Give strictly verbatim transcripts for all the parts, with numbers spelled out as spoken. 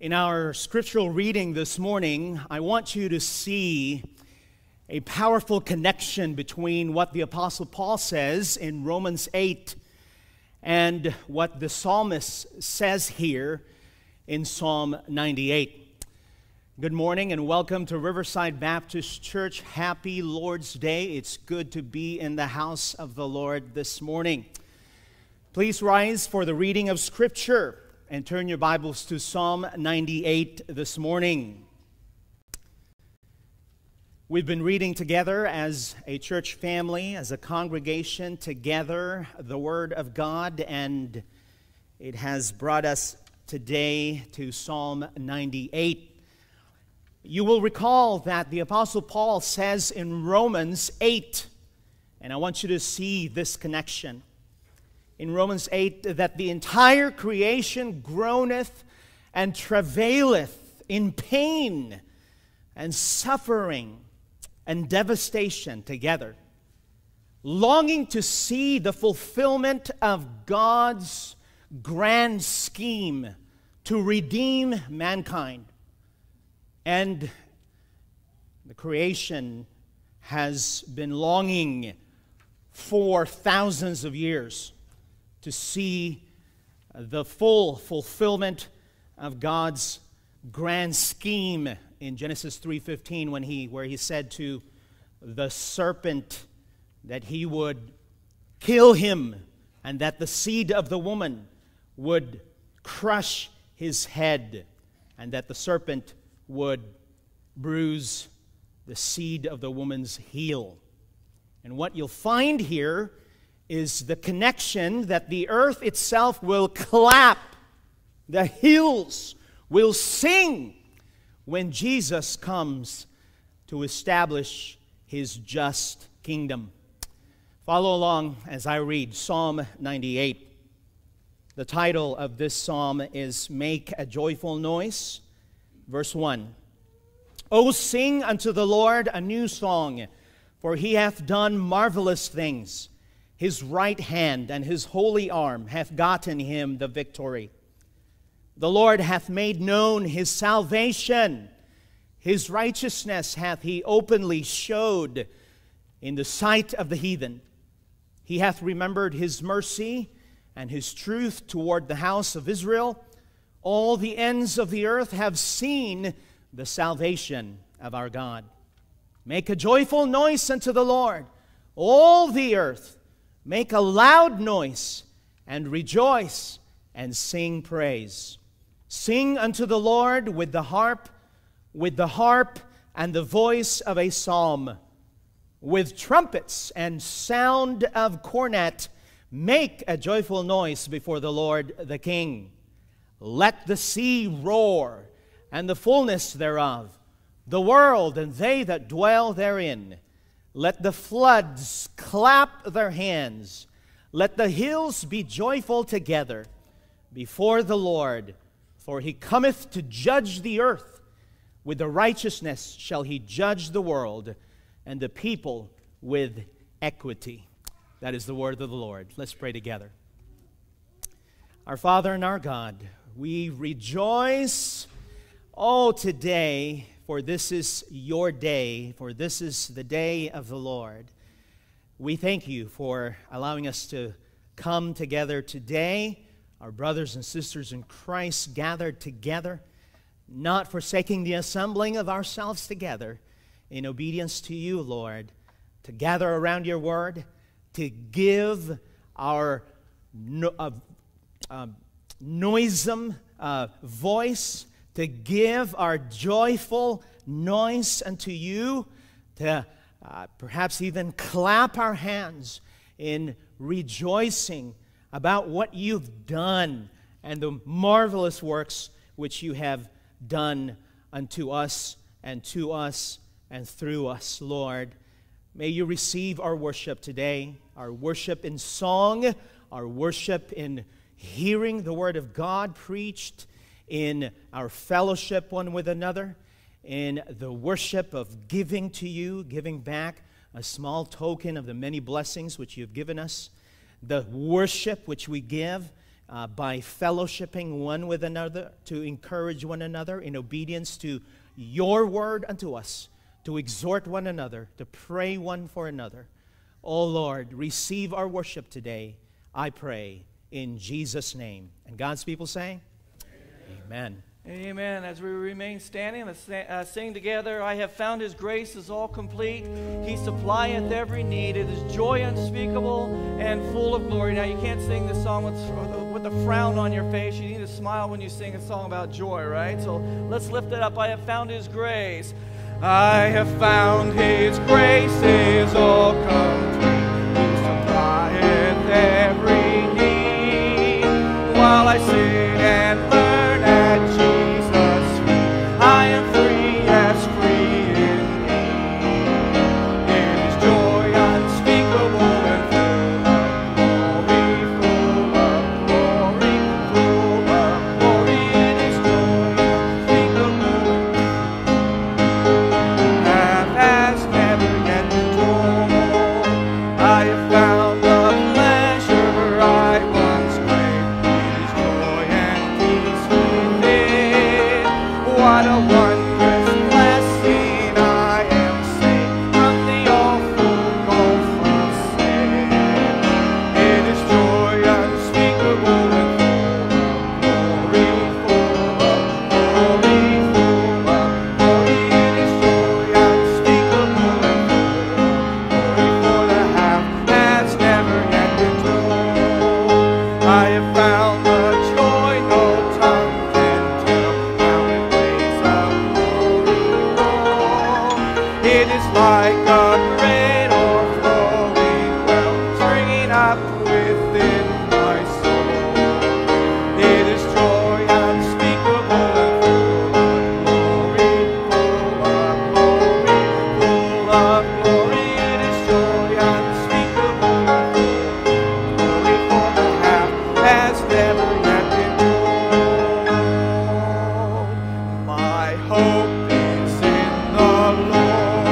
In our scriptural reading this morning, I want you to see a powerful connection between what the Apostle Paul says in Romans eight and what the psalmist says here in Psalm ninety-eight. Good morning and welcome to Riverside Baptist Church. Happy Lord's Day. It's good to be in the house of the Lord this morning. Please rise for the reading of Scripture and turn your Bibles to Psalm ninety-eight this morning. We've been reading together as a church family, as a congregation, together the Word of God, and it has brought us today to Psalm ninety-eight. You will recall that the Apostle Paul says in Romans eight, and I want you to see this connection. In Romans eight, that the entire creation groaneth and travaileth in pain and suffering and devastation together, longing to see the fulfillment of God's grand scheme to redeem mankind. And the creation has been longing for thousands of years to see the full fulfillment of God's grand scheme in Genesis three fifteen, when he where he said to the serpent that he would kill him and that the seed of the woman would crush his head and that the serpent would bruise the seed of the woman's heel. And what you'll find here is the connection that the earth itself will clap, the hills will sing when Jesus comes to establish his just kingdom. Follow along as I read Psalm ninety-eight. The title of this psalm is Make a Joyful Noise. Verse one. O sing unto the Lord a new song, for he hath done marvelous things. His right hand and his holy arm hath gotten him the victory. The Lord hath made known his salvation. His righteousness hath he openly showed in the sight of the heathen. He hath remembered his mercy and his truth toward the house of Israel. All the ends of the earth have seen the salvation of our God. Make a joyful noise unto the Lord, all the earth. Make a loud noise and rejoice and sing praise. Sing unto the Lord with the harp, with the harp and the voice of a psalm. With trumpets and sound of cornet, make a joyful noise before the Lord the King. Let the sea roar and the fullness thereof, the world and they that dwell therein. Let the floods clap their hands. Let the hills be joyful together before the Lord. For he cometh to judge the earth. With the righteousness shall he judge the world, and the people with equity. That is the word of the Lord. Let's pray together. Our Father and our God, we rejoice, oh, today, for this is your day, for this is the day of the Lord. We thank you for allowing us to come together today, our brothers and sisters in Christ gathered together, not forsaking the assembling of ourselves together in obedience to you, Lord, to gather around your word, to give our no, uh, uh, noisome uh, voice, to give our joyful noise unto you, to uh, perhaps even clap our hands in rejoicing about what you've done and the marvelous works which you have done unto us and to us and through us, Lord. May you receive our worship today, our worship in song, our worship in hearing the word of God preached, in our fellowship one with another, in the worship of giving to you, giving back a small token of the many blessings which you have given us, the worship which we give uh, by fellowshipping one with another, to encourage one another in obedience to your word unto us, to exhort one another, to pray one for another. Oh Lord, receive our worship today, I pray, in Jesus' name. And God's people say, Amen. Amen. As we remain standing, let's uh, sing together. I have found His grace is all complete. He supplieth every need. It is joy unspeakable and full of glory. Now, you can't sing this song with, with a frown on your face. You need to smile when you sing a song about joy, right? So let's lift it up. I have found His grace. I have found His grace is all complete. He supplieth every need. While I sit and learn at Jesus' I am free, yes, free indeed. It is joy unspeakable and full of glory, full of glory, full of glory. It is joy unspeakable and path has never yet been told. I have found the pleasure I once craved. It is joy and peace within. What a wondrous blessing I am saved from the awful gulf of sin. It is joy unspeakable and full of glory, full of glory, full of glory. It is joy unspeakable and full of glory, for the half has never yet been told. I have found the joy no tongue can tell. It is like a great o'erflowing well, springing up within my soul. It is joy unspeakable and full of glory, full of glory, full of glory. It is joy unspeakable and full of glory, for the half has never yet been told. My hope is in the Lord.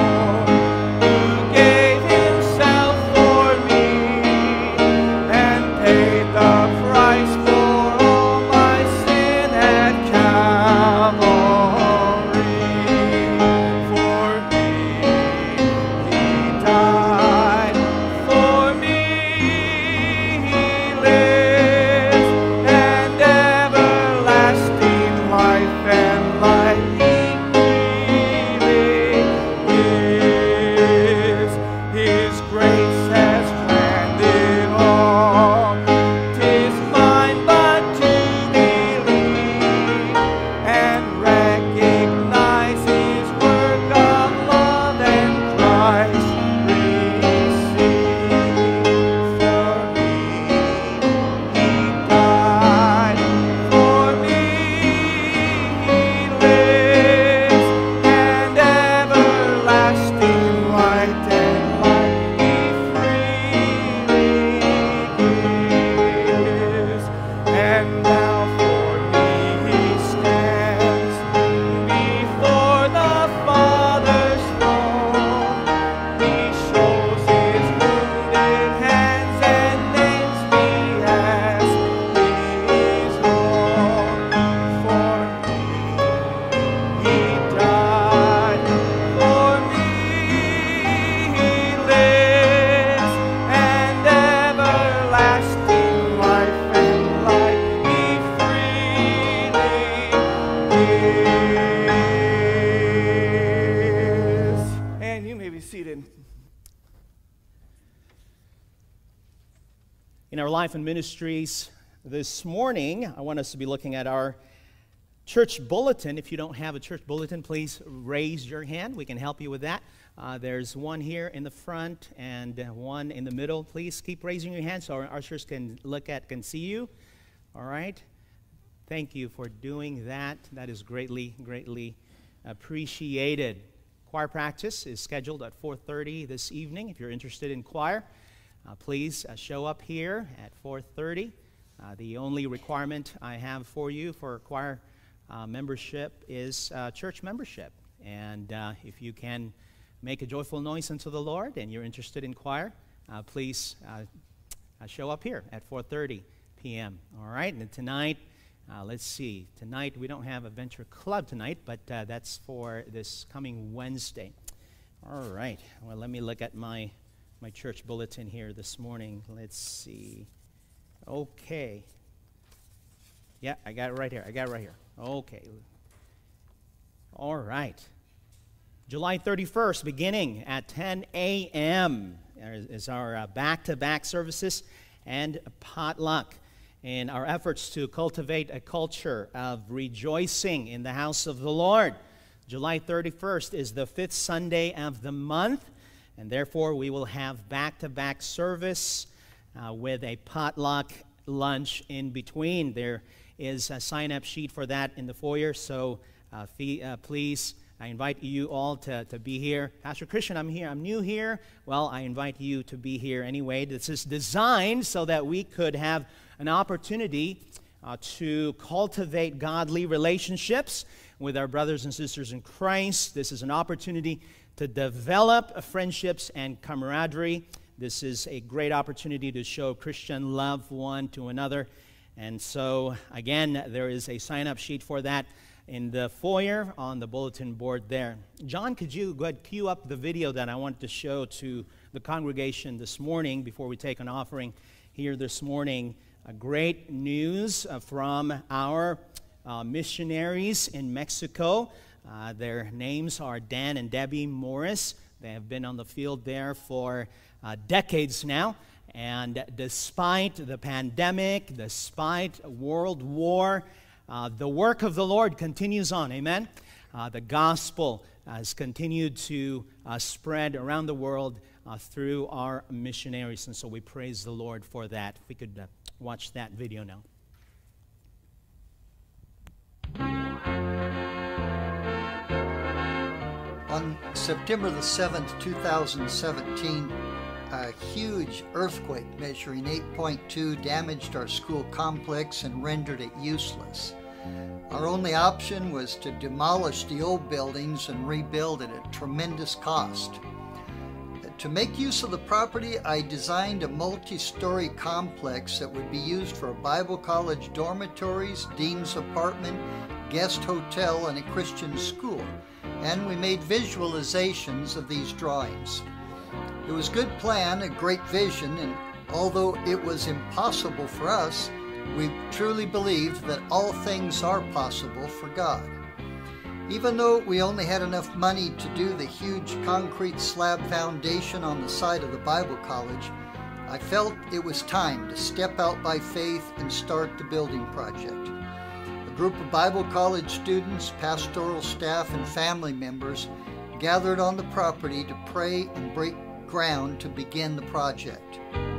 In our life and ministries this morning, I want us to be looking at our church bulletin. If you don't have a church bulletin, please raise your hand. We can help you with that. Uh, there's one here in the front and one in the middle. Please keep raising your hand so our ushers can look at, can see you. All right? Thank you for doing that. That is greatly, greatly appreciated. Choir practice is scheduled at four thirty this evening. If you're interested in choir, uh, please uh, show up here at four thirty. Uh, the only requirement I have for you for choir uh, membership is uh, church membership. And uh, if you can make a joyful noise unto the Lord and you're interested in choir, uh, please uh, uh, show up here at four thirty p m All right, and tonight, uh, let's see. Tonight, we don't have a Venture Club tonight, but uh, that's for this coming Wednesday. All right, well, let me look at my, my church bulletin here this morning. Let's see. Okay. Yeah, I got it right here. I got it right here. Okay. All right. July thirty-first, beginning at ten a m is our uh, back-to-back services and potluck. In our efforts to cultivate a culture of rejoicing in the house of the Lord. July thirty-first is the fifth Sunday of the month, and therefore we will have back-to-back service uh, with a potluck lunch in between. There is a sign-up sheet for that in the foyer, so uh, fee, uh, please, I invite you all to, to be here. Pastor Christian, I'm here. I'm new here. Well, I invite you to be here anyway. This is designed so that we could have an opportunity uh, to cultivate godly relationships with our brothers and sisters in Christ. This is an opportunity to develop friendships and camaraderie. This is a great opportunity to show Christian love one to another. And so, again, there is a sign-up sheet for that in the foyer on the bulletin board there. John, could you go ahead cue up the video that I wanted to show to the congregation this morning before we take an offering here this morning? Uh, great news uh, from our uh, missionaries in Mexico. Uh, their names are Dan and Debbie Morris. They have been on the field there for uh, decades now. And despite the pandemic, despite World War, uh, the work of the Lord continues on. Amen? Uh, the gospel has continued to uh, spread around the world uh, through our missionaries. And so we praise the Lord for that. If we could uh, watch that video now. On September the seventh, two thousand seventeen, a huge earthquake measuring eight point two damaged our school complex and rendered it useless. Our only option was to demolish the old buildings and rebuild it at tremendous cost. To make use of the property, I designed a multi-story complex that would be used for a Bible college dormitories, dean's apartment, guest hotel, and a Christian school. And we made visualizations of these drawings. It was a good plan, a great vision, and although it was impossible for us, we truly believed that all things are possible for God. Even though we only had enough money to do the huge concrete slab foundation on the side of the Bible college, I felt it was time to step out by faith and start the building project. A group of Bible college students, pastoral staff, and family members gathered on the property to pray and break ground to begin the project.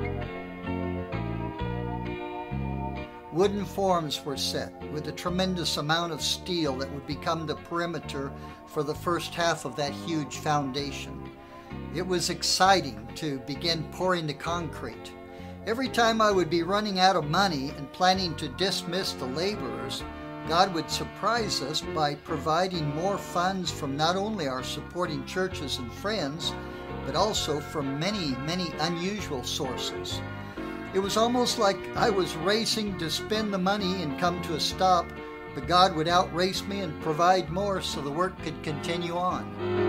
Wooden forms were set with a tremendous amount of steel that would become the perimeter for the first half of that huge foundation. It was exciting to begin pouring the concrete. Every time I would be running out of money and planning to dismiss the laborers, God would surprise us by providing more funds from not only our supporting churches and friends, but also from many, many unusual sources. It was almost like I was racing to spend the money and come to a stop, but God would outrace me and provide more so the work could continue on.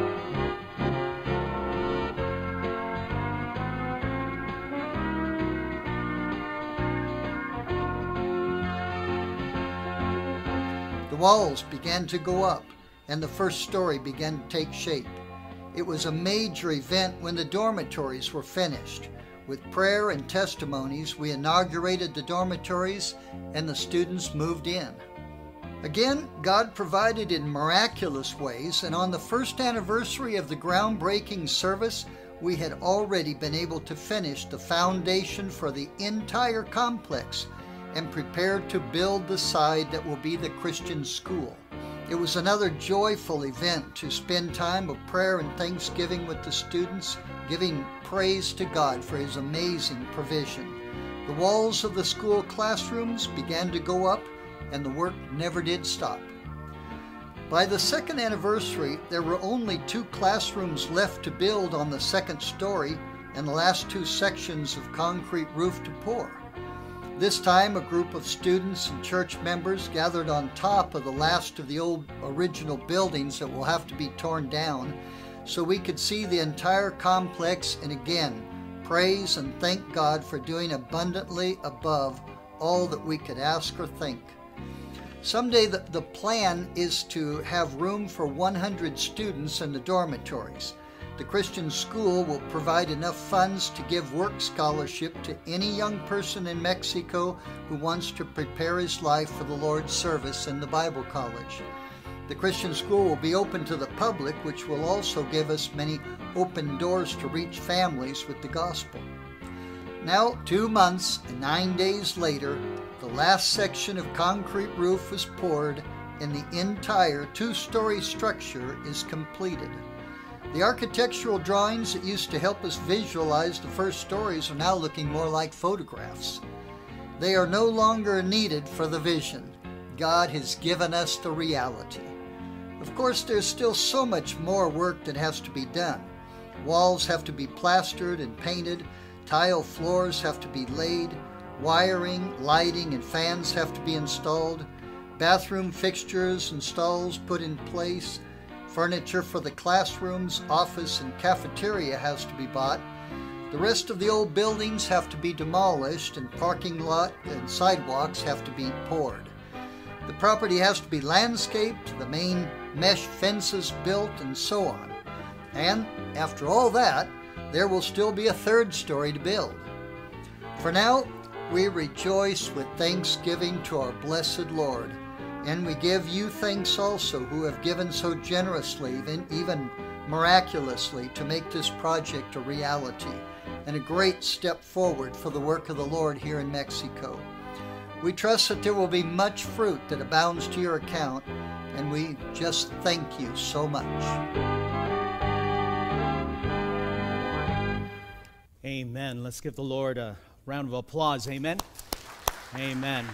The walls began to go up, and the first story began to take shape. It was a major event when the dormitories were finished. With prayer and testimonies, we inaugurated the dormitories and the students moved in. Again, God provided in miraculous ways, and on the first anniversary of the groundbreaking service, we had already been able to finish the foundation for the entire complex and prepared to build the side that will be the Christian school. It was another joyful event to spend time of prayer and thanksgiving with the students, giving praise to God for His amazing provision. The walls of the school classrooms began to go up, and the work never did stop. By the second anniversary, there were only two classrooms left to build on the second story and the last two sections of concrete roof to pour. This time, a group of students and church members gathered on top of the last of the old original buildings that will have to be torn down so we could see the entire complex and again praise and thank God for doing abundantly above all that we could ask or think. Someday the, the plan is to have room for one hundred students in the dormitories. The Christian school will provide enough funds to give work scholarship to any young person in Mexico who wants to prepare his life for the Lord's service in the Bible college. The Christian school will be open to the public, which will also give us many open doors to reach families with the gospel. Now, two months and nine days later, the last section of concrete roof was poured and the entire two-story structure is completed. The architectural drawings that used to help us visualize the first stories are now looking more like photographs. They are no longer needed for the vision. God has given us the reality. Of course, there's still so much more work that has to be done. Walls have to be plastered and painted, tile floors have to be laid, wiring, lighting, and fans have to be installed, bathroom fixtures and stalls put in place, furniture for the classrooms, office, and cafeteria has to be bought. The rest of the old buildings have to be demolished and parking lot and sidewalks have to be poured. The property has to be landscaped, the main mesh fences built, and so on. And after all that, there will still be a third story to build. For now, we rejoice with thanksgiving to our blessed Lord. And we give you thanks also, who have given so generously, even miraculously, to make this project a reality and a great step forward for the work of the Lord here in Mexico. We trust that there will be much fruit that abounds to your account, and we just thank you so much. Amen. Let's give the Lord a round of applause. Amen. Amen.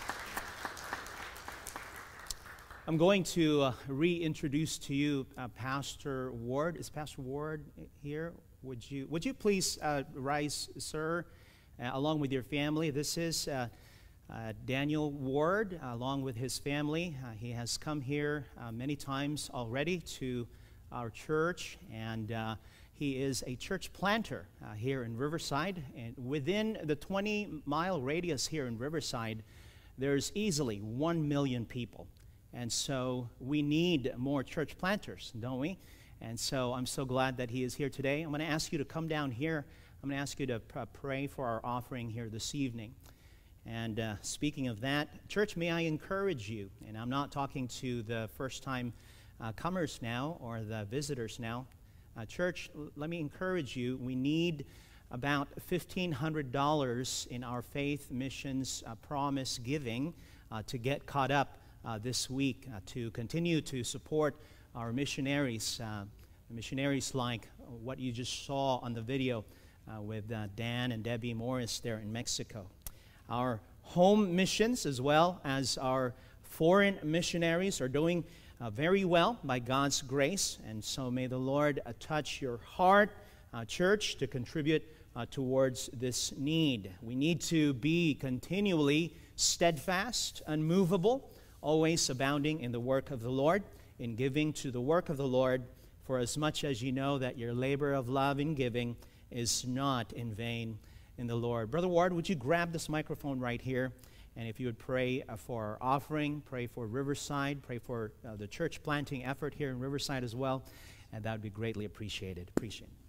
I'm going to uh, reintroduce to you uh, Pastor Ward. Is Pastor Ward here? Would you would you please uh, rise, sir, uh, along with your family? This is uh, uh, Daniel Ward, uh, along with his family. Uh, he has come here uh, many times already to our church, and uh, he is a church planter uh, here in Riverside. And within the twenty mile radius here in Riverside, there's easily one million people. And so we need more church planters, don't we? And so I'm so glad that he is here today. I'm going to ask you to come down here. I'm going to ask you to pr- pray for our offering here this evening. And uh, speaking of that, church, may I encourage you, and I'm not talking to the first-time uh, comers now or the visitors now. Uh, church, l- let me encourage you. We need about fifteen hundred dollars in our faith missions uh, promise giving uh, to get caught up Uh, this week uh, to continue to support our missionaries, uh, missionaries like what you just saw on the video uh, with uh, Dan and Debbie Morris there in Mexico. Our home missions as well as our foreign missionaries are doing uh, very well by God's grace, and so may the Lord uh, touch your heart, uh, church, to contribute uh, towards this need. We need to be continually steadfast, unmovable, always abounding in the work of the Lord, in giving to the work of the Lord, for as much as you know that your labor of love in giving is not in vain in the Lord. Brother Ward, would you grab this microphone right here? And if you would pray uh, for our offering, pray for Riverside, pray for uh, the church planting effort here in Riverside as well, and that would be greatly appreciated. Appreciate it.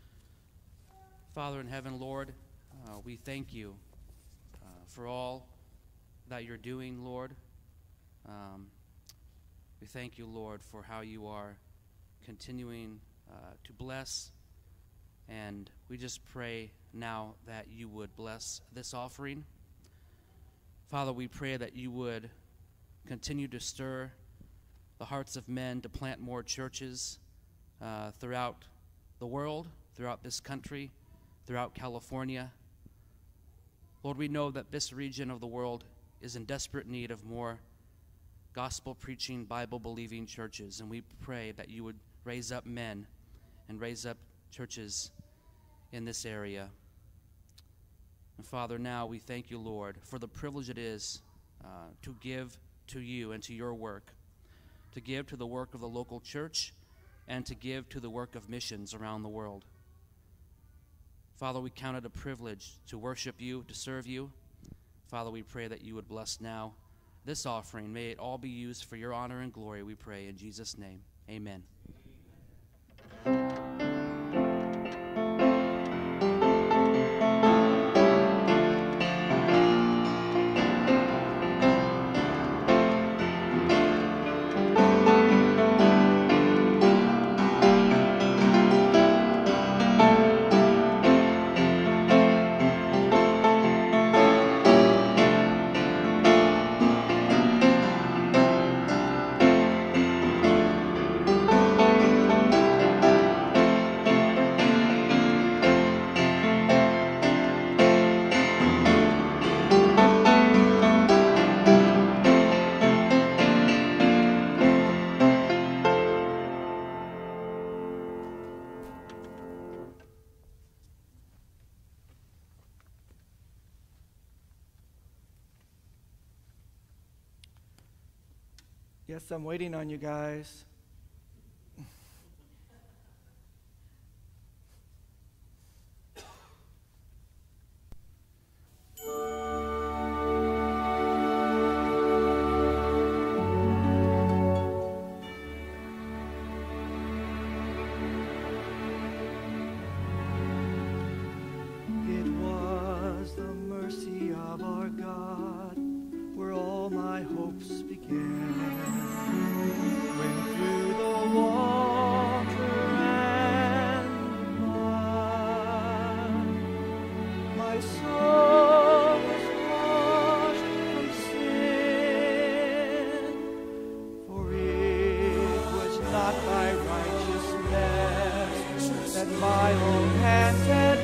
Father in heaven, Lord, uh, we thank you uh, for all that you're doing, Lord. Um, we thank you, Lord, for how you are continuing uh, to bless, and we just pray now that you would bless this offering. Father, we pray that you would continue to stir the hearts of men to plant more churches uh, throughout the world, throughout this country, throughout California. Lord, we know that this region of the world is in desperate need of more gospel-preaching, Bible-believing churches, and we pray that you would raise up men and raise up churches in this area. And Father, now we thank you, Lord, for the privilege it is uh, to give to you and to your work, to give to the work of the local church, and to give to the work of missions around the world. Father, we count it a privilege to worship you, to serve you. Father, we pray that you would bless now this offering. May it all be used for your honor and glory, we pray in Jesus' name. Amen. Yes, I'm waiting on you guys. It was the mercy of our God where all my hopes began. When through the water and mud, my soul was washed from sin, for it was not by righteousness that my own hands had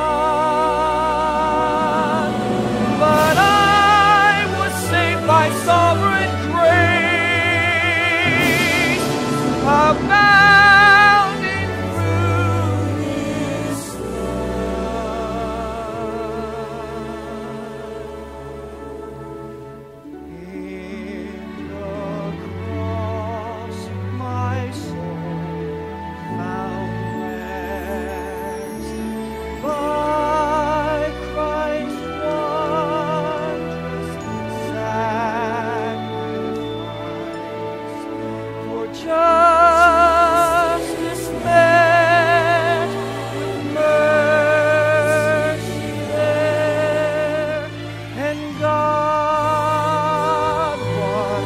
done, but I was saved by sovereign grace, abounding through His blood. In the cross, my soul found rest. By Christ's wondrous sacrifice, for justice met with mercy there, and God was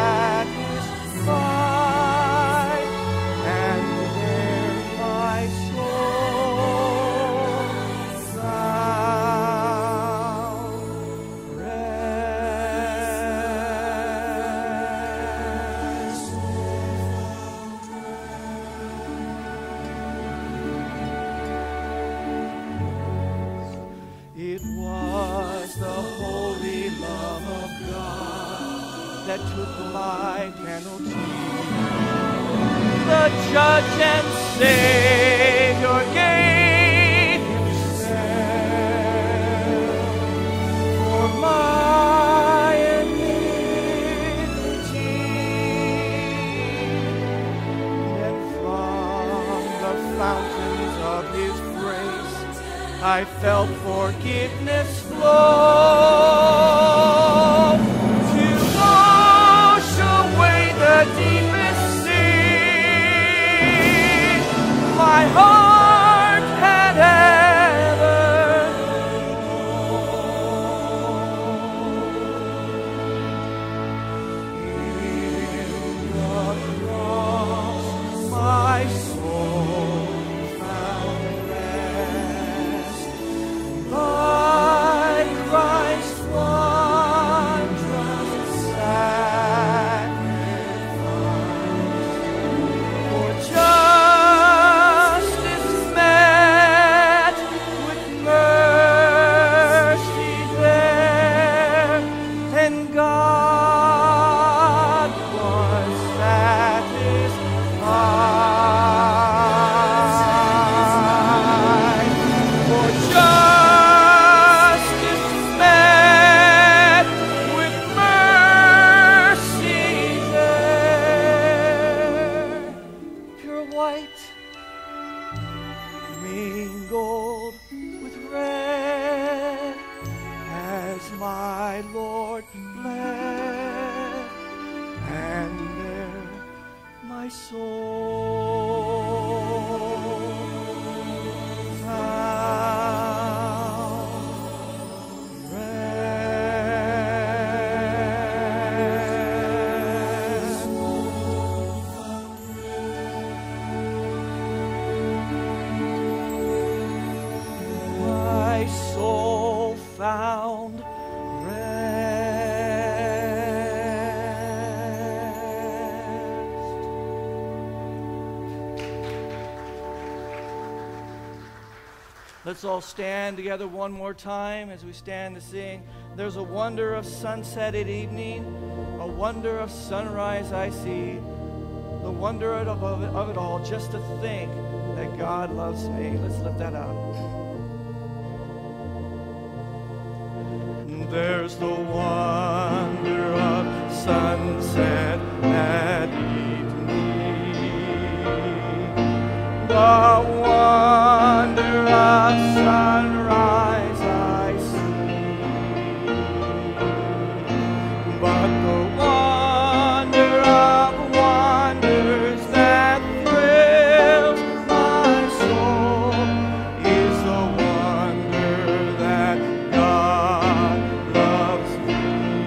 satisfied, and there my soul found rest. It was the holy love of God that took my penalty. The judge and Savior gave Himself for my iniquity, and from the fountains of His grace I felt forgiveness flow to wash away the deepest sin my heart had ever known. In the cross, my soul found rest. By Christ's my Lord led, and there my soul found rest. My soul found Let's all stand together one more time as we stand to sing. There's a wonder of sunset at evening, a wonder of sunrise I see, the wonder of, of, it, of it all, just to think that God loves me. Let's lift that up. There's the wonder of sunset at evening, the wonder of sunrise I see, but the wonder of wonders that thrills my soul is the wonder that God loves me.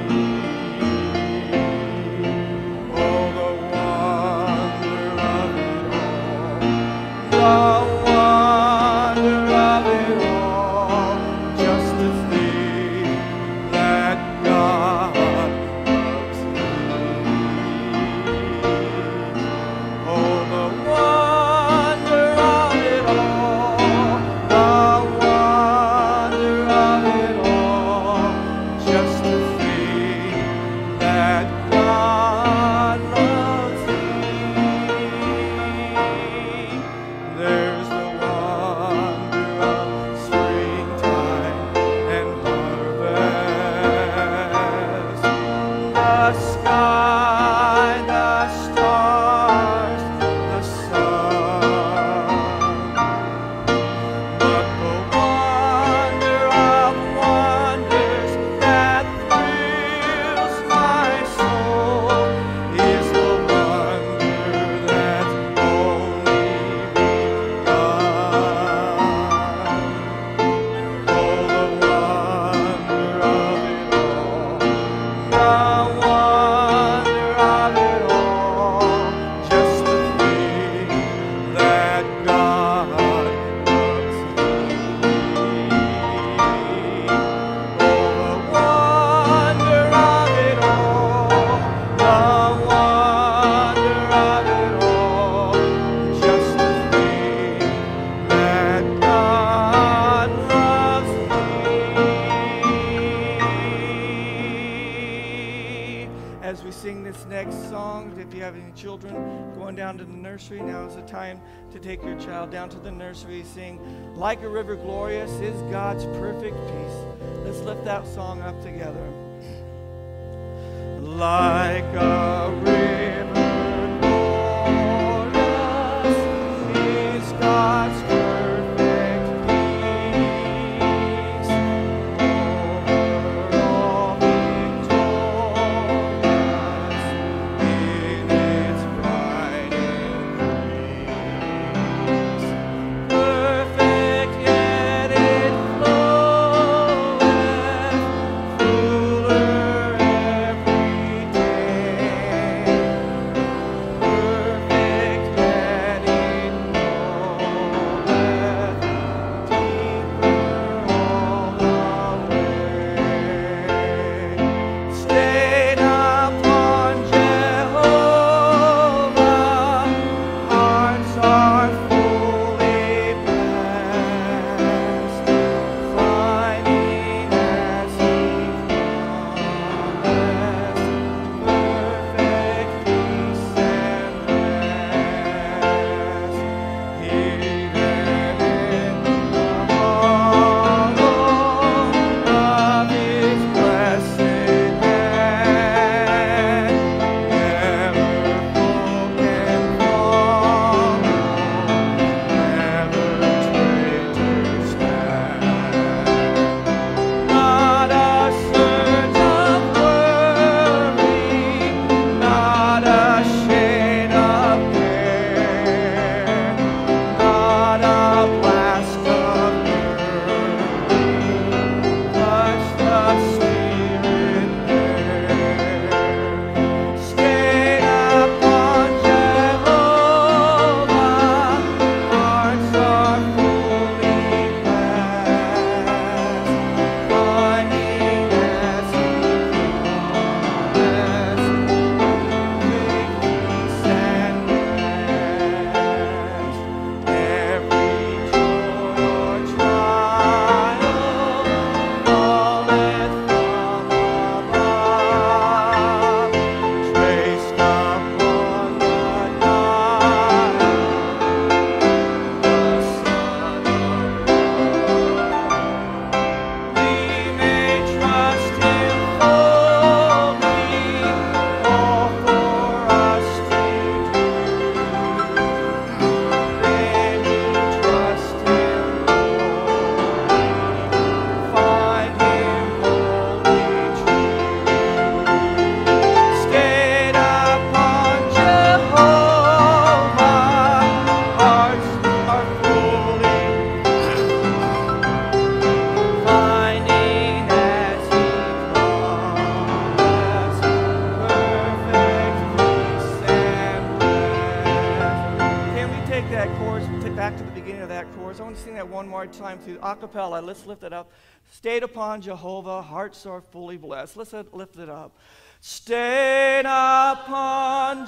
Oh, the wonder of it all, the wonder of it all, just to think that God loves me. Oh, the wonder of it all, the wonder of it all, just to think that God loves me. There's the wonder of springtime and harvest, the sky, the stars, the sun, but the wonder of wonders that thrills my soul is the wonder that's only begun. Oh, the wonder of it all, the wonder of it all, just to think that God loves me. Oh, the wonder of it all, the wonder of it all, just to think that God loves me. As we sing this next song, if you have any children going down to the nursery, now is the time to take your child down to the nursery. Sing, Like a River Glorious is God's Perfect Peace. Let's lift that song up together. Like a river glorious is God's perfect peace, over all victorious in its bright increase. Perfect, yet it floweth fuller every day. I want to sing that one more time through a cappella. Let's lift it up. Stayed upon Jehovah, hearts are fully blessed. Let's lift it up. Stayed upon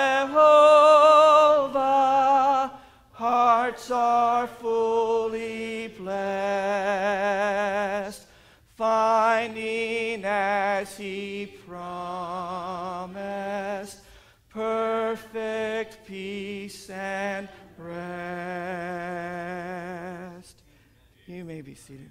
Jehovah, hearts are fully blessed, finding as he promised perfect peace and rest. You may be seated.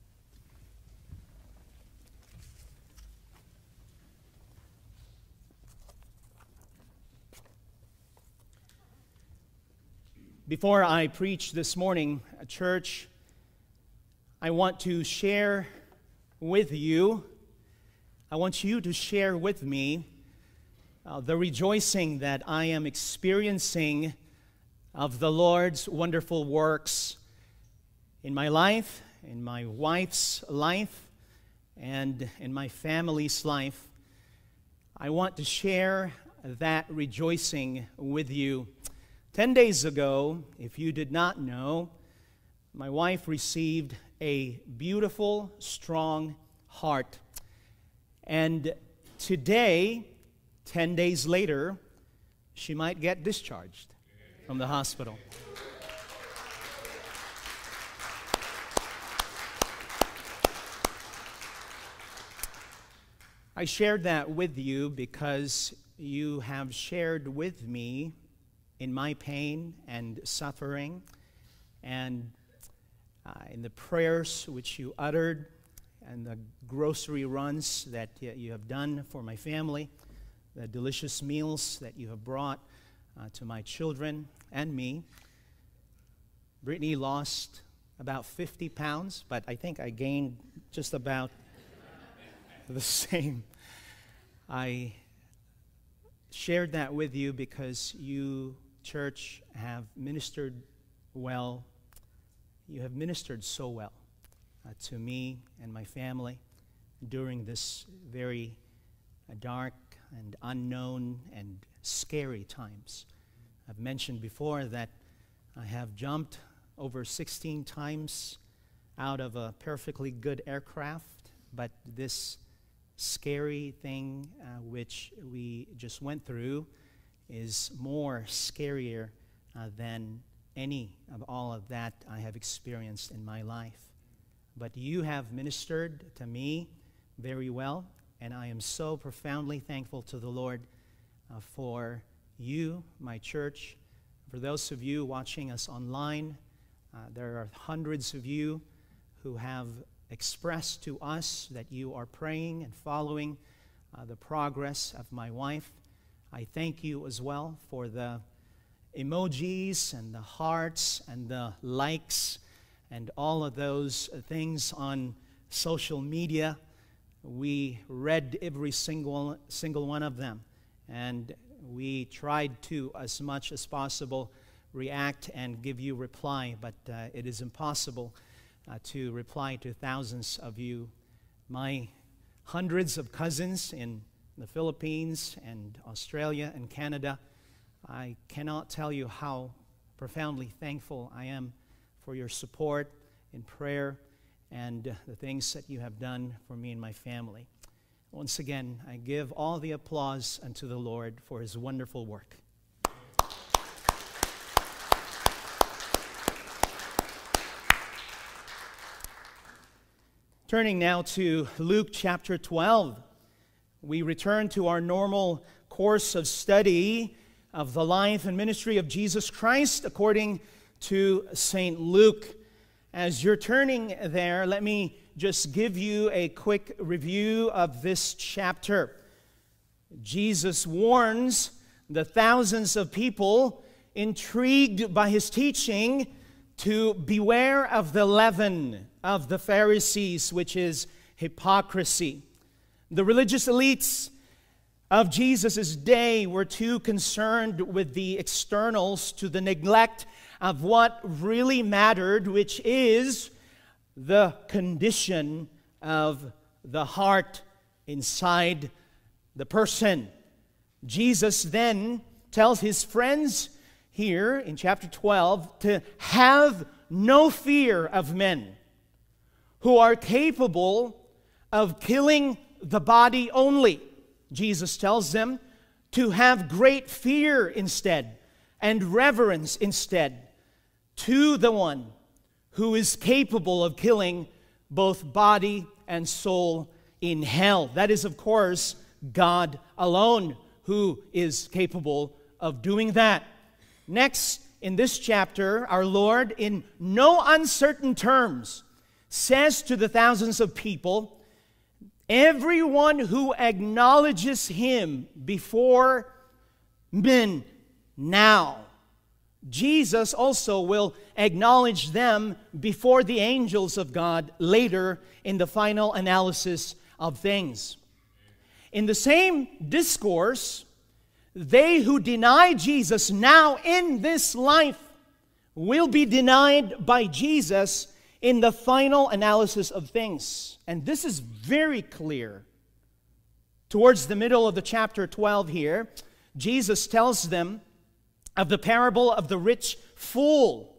Before I preach this morning at church, I want to share with you, I want you to share with me uh, the rejoicing that I am experiencing of the Lord's wonderful works in my life, in my wife's life, and in my family's life. I want to share that rejoicing with you. Ten days ago, if you did not know, my wife received a beautiful, strong heart. And today, ten days later, she might get discharged from the hospital. I shared that with you because you have shared with me in my pain and suffering, and uh, in the prayers which you uttered, and the grocery runs that you have done for my family, the delicious meals that you have brought uh, to my children and me. Brittany lost about fifty pounds, but I think I gained just about the same. I shared that with you because you, church, have ministered well. You have ministered so well uh, to me and my family during this very uh, dark and unknown and scary times. I've mentioned before that I have jumped over sixteen times out of a perfectly good aircraft, but this scary thing uh, which we just went through is more scarier uh, than any of all of that I have experienced in my life. But you have ministered to me very well, and I am so profoundly thankful to the Lord uh, for you, my church. For those of you watching us online, uh, there are hundreds of you who have expressed to us that you are praying and following uh, the progress of my wife. I thank you as well for the emojis and the hearts and the likes and all of those things on social media. We read every single single one of them, and we tried to, as much as possible, react and give you reply, but uh, it is impossible uh, to reply to thousands of you. My hundreds of cousins in the Philippines and Australia and Canada, I cannot tell you how profoundly thankful I am for your support in prayer and uh, the things that you have done for me and my family. Once again, I give all the applause unto the Lord for his wonderful work. Turning now to Luke chapter twelve, we return to our normal course of study of the life and ministry of Jesus Christ according to Saint Luke. As you're turning there, let me just give you a quick review of this chapter. Jesus warns the thousands of people intrigued by his teaching to beware of the leaven of the Pharisees, which is hypocrisy. The religious elites of Jesus' day were too concerned with the externals to the neglect of what really mattered, which is the condition of the heart inside the person. Jesus then tells his friends here in chapter twelve to have no fear of men, who are capable of killing the body only. Jesus tells them to have great fear instead and reverence instead to the one who is capable of killing both body and soul in hell. That is, of course, God alone who is capable of doing that. Next, in this chapter, our Lord, in no uncertain terms, says to the thousands of people, everyone who acknowledges Him before men now, Jesus also will acknowledge them before the angels of God later in the final analysis of things. In the same discourse, they who deny Jesus now in this life will be denied by Jesus in the final analysis of things. And this is very clear. Towards the middle of the chapter twelve here, Jesus tells them of the parable of the rich fool.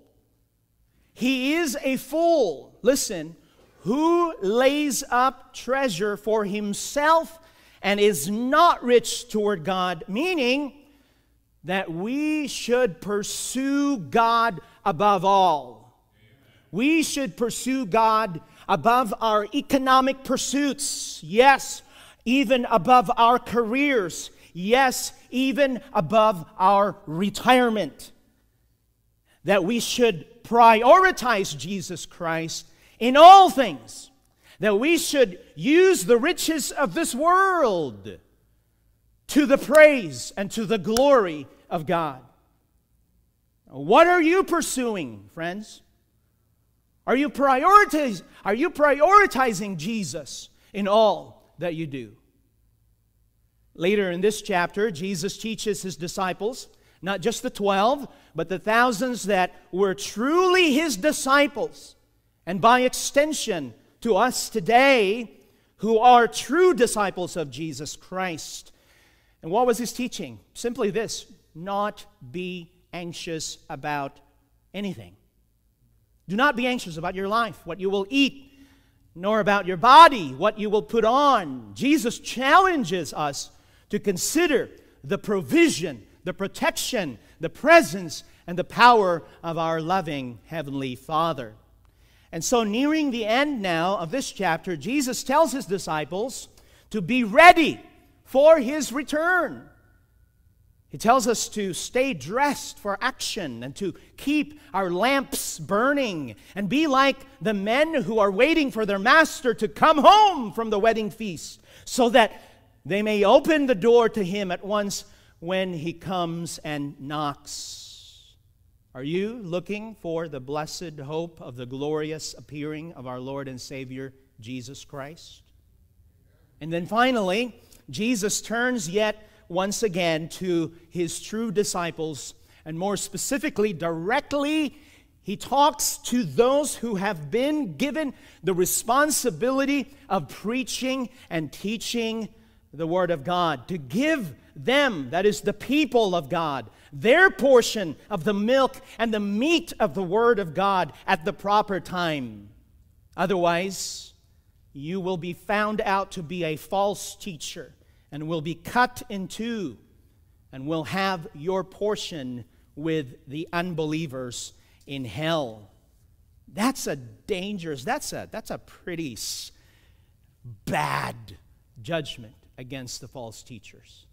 He is a fool, listen, who lays up treasure for himself and is not rich toward God, meaning that we should pursue God above all. We should pursue God above our economic pursuits. Yes, even above our careers. Yes, even above our retirement. That we should prioritize Jesus Christ in all things. That we should use the riches of this world to the praise and to the glory of God. What are you pursuing, friends? Are you prioritize, are you prioritizing Jesus in all that you do? Later in this chapter, Jesus teaches His disciples, not just the twelve, but the thousands that were truly His disciples, and by extension to us today who are true disciples of Jesus Christ. And what was His teaching? Simply this: not be anxious about anything. Do not be anxious about your life, what you will eat, nor about your body, what you will put on. Jesus challenges us to consider the provision, the protection, the presence, and the power of our loving Heavenly Father. And so, nearing the end now of this chapter, Jesus tells His disciples to be ready for His return. He tells us to stay dressed for action and to keep our lamps burning and be like the men who are waiting for their master to come home from the wedding feast, so that they may open the door to him at once when he comes and knocks. Are you looking for the blessed hope of the glorious appearing of our Lord and Savior, Jesus Christ? And then finally, Jesus turns yet once again to his true disciples, and more specifically, directly, he talks to those who have been given the responsibility of preaching and teaching the Word of God, to give them, that is the people of God, their portion of the milk and the meat of the Word of God at the proper time. Otherwise, you will be found out to be a false teacher and will be cut in two and will have your portion with the unbelievers in hell. That's a dangerous, that's a, that's a pretty bad judgment against the false teachers.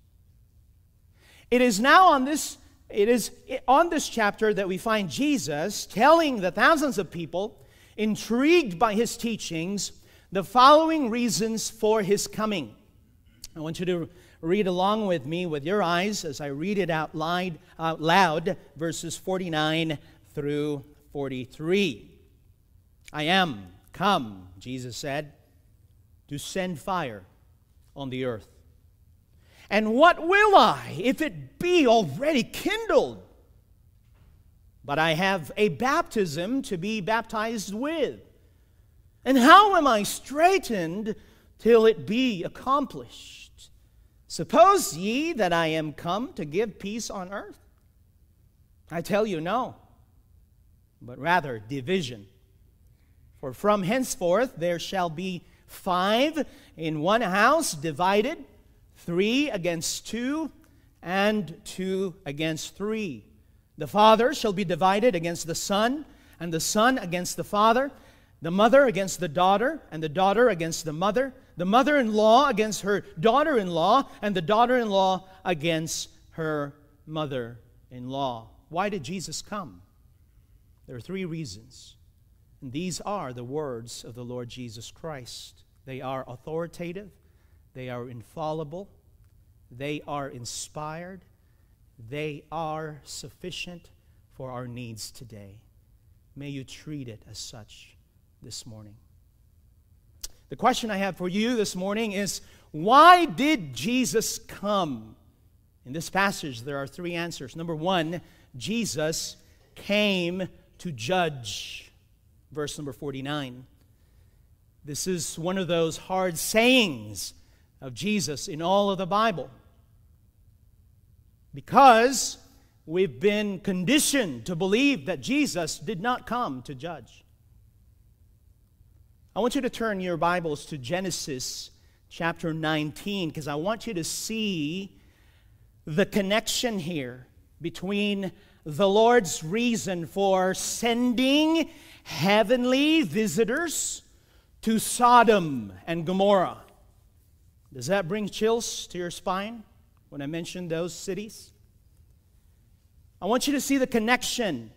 It is now on this it is on this chapter that we find Jesus telling the thousands of people intrigued by his teachings the following reasons for his coming. I want you to read along with me with your eyes as I read it out loud, out loud verses forty-nine through forty-three. I am come, Jesus said, to send fire on the earth. And what will I, if it be already kindled? But I have a baptism to be baptized with. And how am I straitened till it be accomplished? Suppose ye that I am come to give peace on earth? I tell you, no. but rather division. For from henceforth there shall be five in one house divided, three against two, and two against three. The father shall be divided against the son, and the son against the father, the mother against the daughter, and the daughter against the mother, the mother-in-law against her daughter-in-law, and the daughter-in-law against her mother-in-law. Why did Jesus come? There are three reasons. And these are the words of the Lord Jesus Christ. They are authoritative, they are infallible, they are inspired, they are sufficient for our needs today. May you treat it as such this morning. The question I have for you this morning is, why did Jesus come? In this passage, there are three answers. Number one, Jesus came to judge. Verse number forty-nine. This is one of those hard sayings of Jesus in all of the Bible, because we've been conditioned to believe that Jesus did not come to judge. I want you to turn your Bibles to Genesis chapter nineteen, because I want you to see the connection here between the Lord's reason for sending heavenly visitors to Sodom and Gomorrah. Does that bring chills to your spine when I mention those cities? I want you to see the connection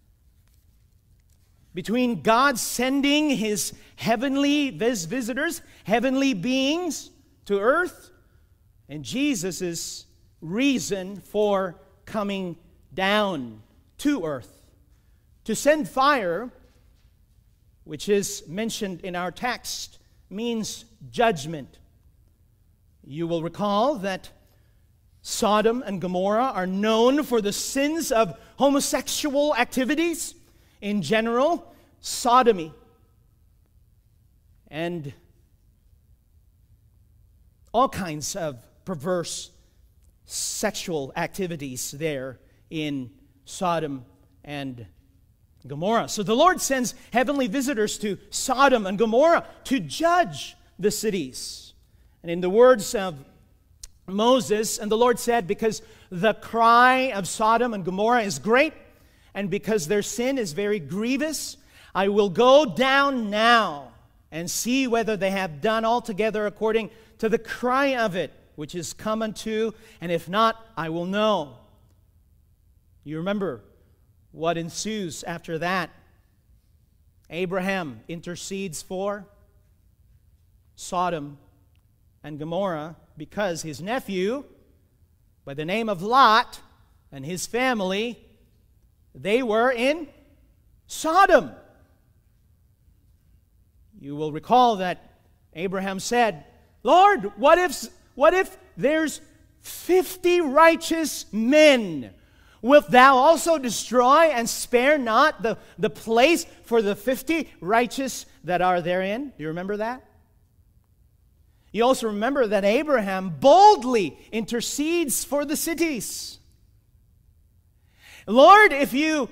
between God sending His heavenly vis- visitors, heavenly beings to earth, and Jesus' reason for coming down to earth. To send fire, which is mentioned in our text, means judgment. You will recall that Sodom and Gomorrah are known for the sins of homosexual activities, in general, sodomy, and all kinds of perverse sexual activities there in Sodom and Gomorrah. So the Lord sends heavenly visitors to Sodom and Gomorrah to judge the cities. And in the words of Moses, and the Lord said, because the cry of Sodom and Gomorrah is great, and because their sin is very grievous, I will go down now and see whether they have done altogether according to the cry of it, which is come unto, and if not, I will know. You remember what ensues after that. Abraham intercedes for Sodom and Gomorrah because his nephew, by the name of Lot, and his family, they were in Sodom. You will recall that Abraham said, Lord, what if, what if there's fifty righteous men? Wilt thou also destroy and spare not the, the place for the fifty righteous that are therein? Do you remember that? You also remember that Abraham boldly intercedes for the cities. Lord, if you,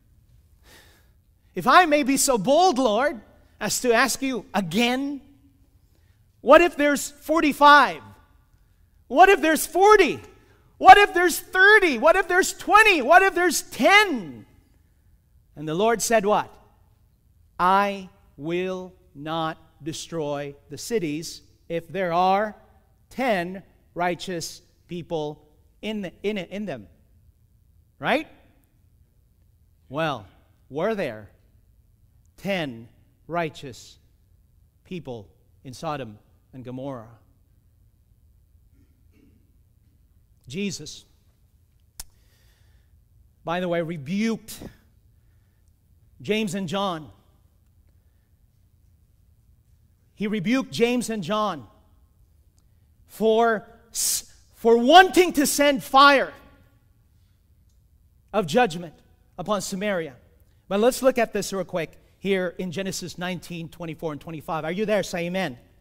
if I may be so bold, Lord, as to ask you again, what if there's forty-five? What if there's forty? What if there's thirty? What if there's twenty? What if there's ten? And the Lord said what? I will not destroy the cities if there are ten righteous people in, the, in, it, in them. Right? Well, were there ten righteous people in Sodom and Gomorrah? Jesus, by the way, rebuked James and John. He rebuked James and John for, for wanting to send fire of judgment upon Samaria. But let's look at this real quick here in Genesis nineteen, twenty-four and twenty-five. Are you there? Say amen. Amen.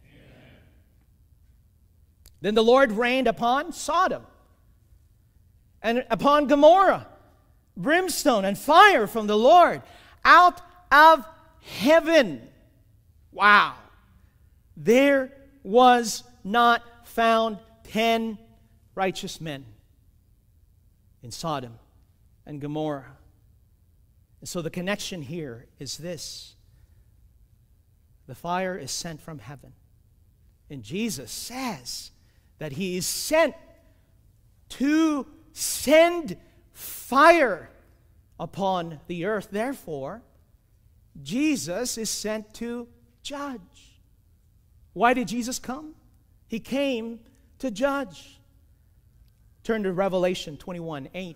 Then the Lord rained upon Sodom and upon Gomorrah brimstone and fire from the Lord out of heaven. Wow. There was not found ten righteous men in Sodom and Gomorrah. And so the connection here is this. The fire is sent from heaven. And Jesus says that He is sent to send fire upon the earth. Therefore, Jesus is sent to judge. Why did Jesus come? He came to judge. Turn to Revelation twenty-one eight.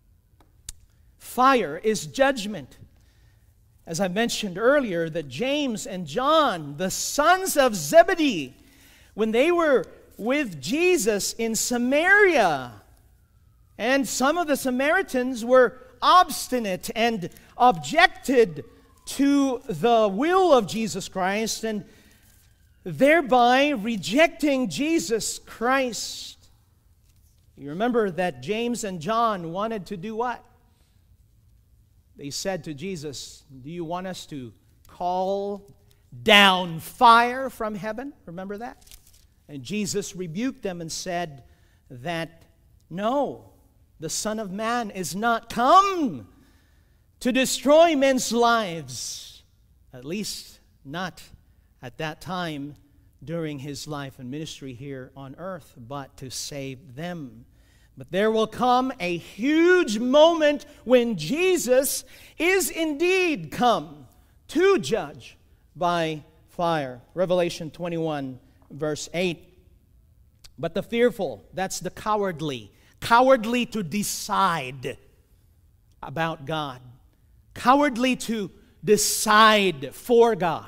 Fire is judgment. As I mentioned earlier, that James and John, the sons of Zebedee, when they were with Jesus in Samaria, and some of the Samaritans were obstinate and objected to the will of Jesus Christ, and thereby rejecting Jesus Christ. You remember that James and John wanted to do what? They said to Jesus, do you want us to call down fire from heaven? Remember that? And Jesus rebuked them and said that, no, the Son of Man is not come to destroy men's lives, at least not at that time during His life and ministry here on earth, but to save them. But there will come a huge moment when Jesus is indeed come to judge by fire. Revelation twenty-one, verse eight. But the fearful, that's the cowardly, cowardly to decide about God, cowardly to decide for God,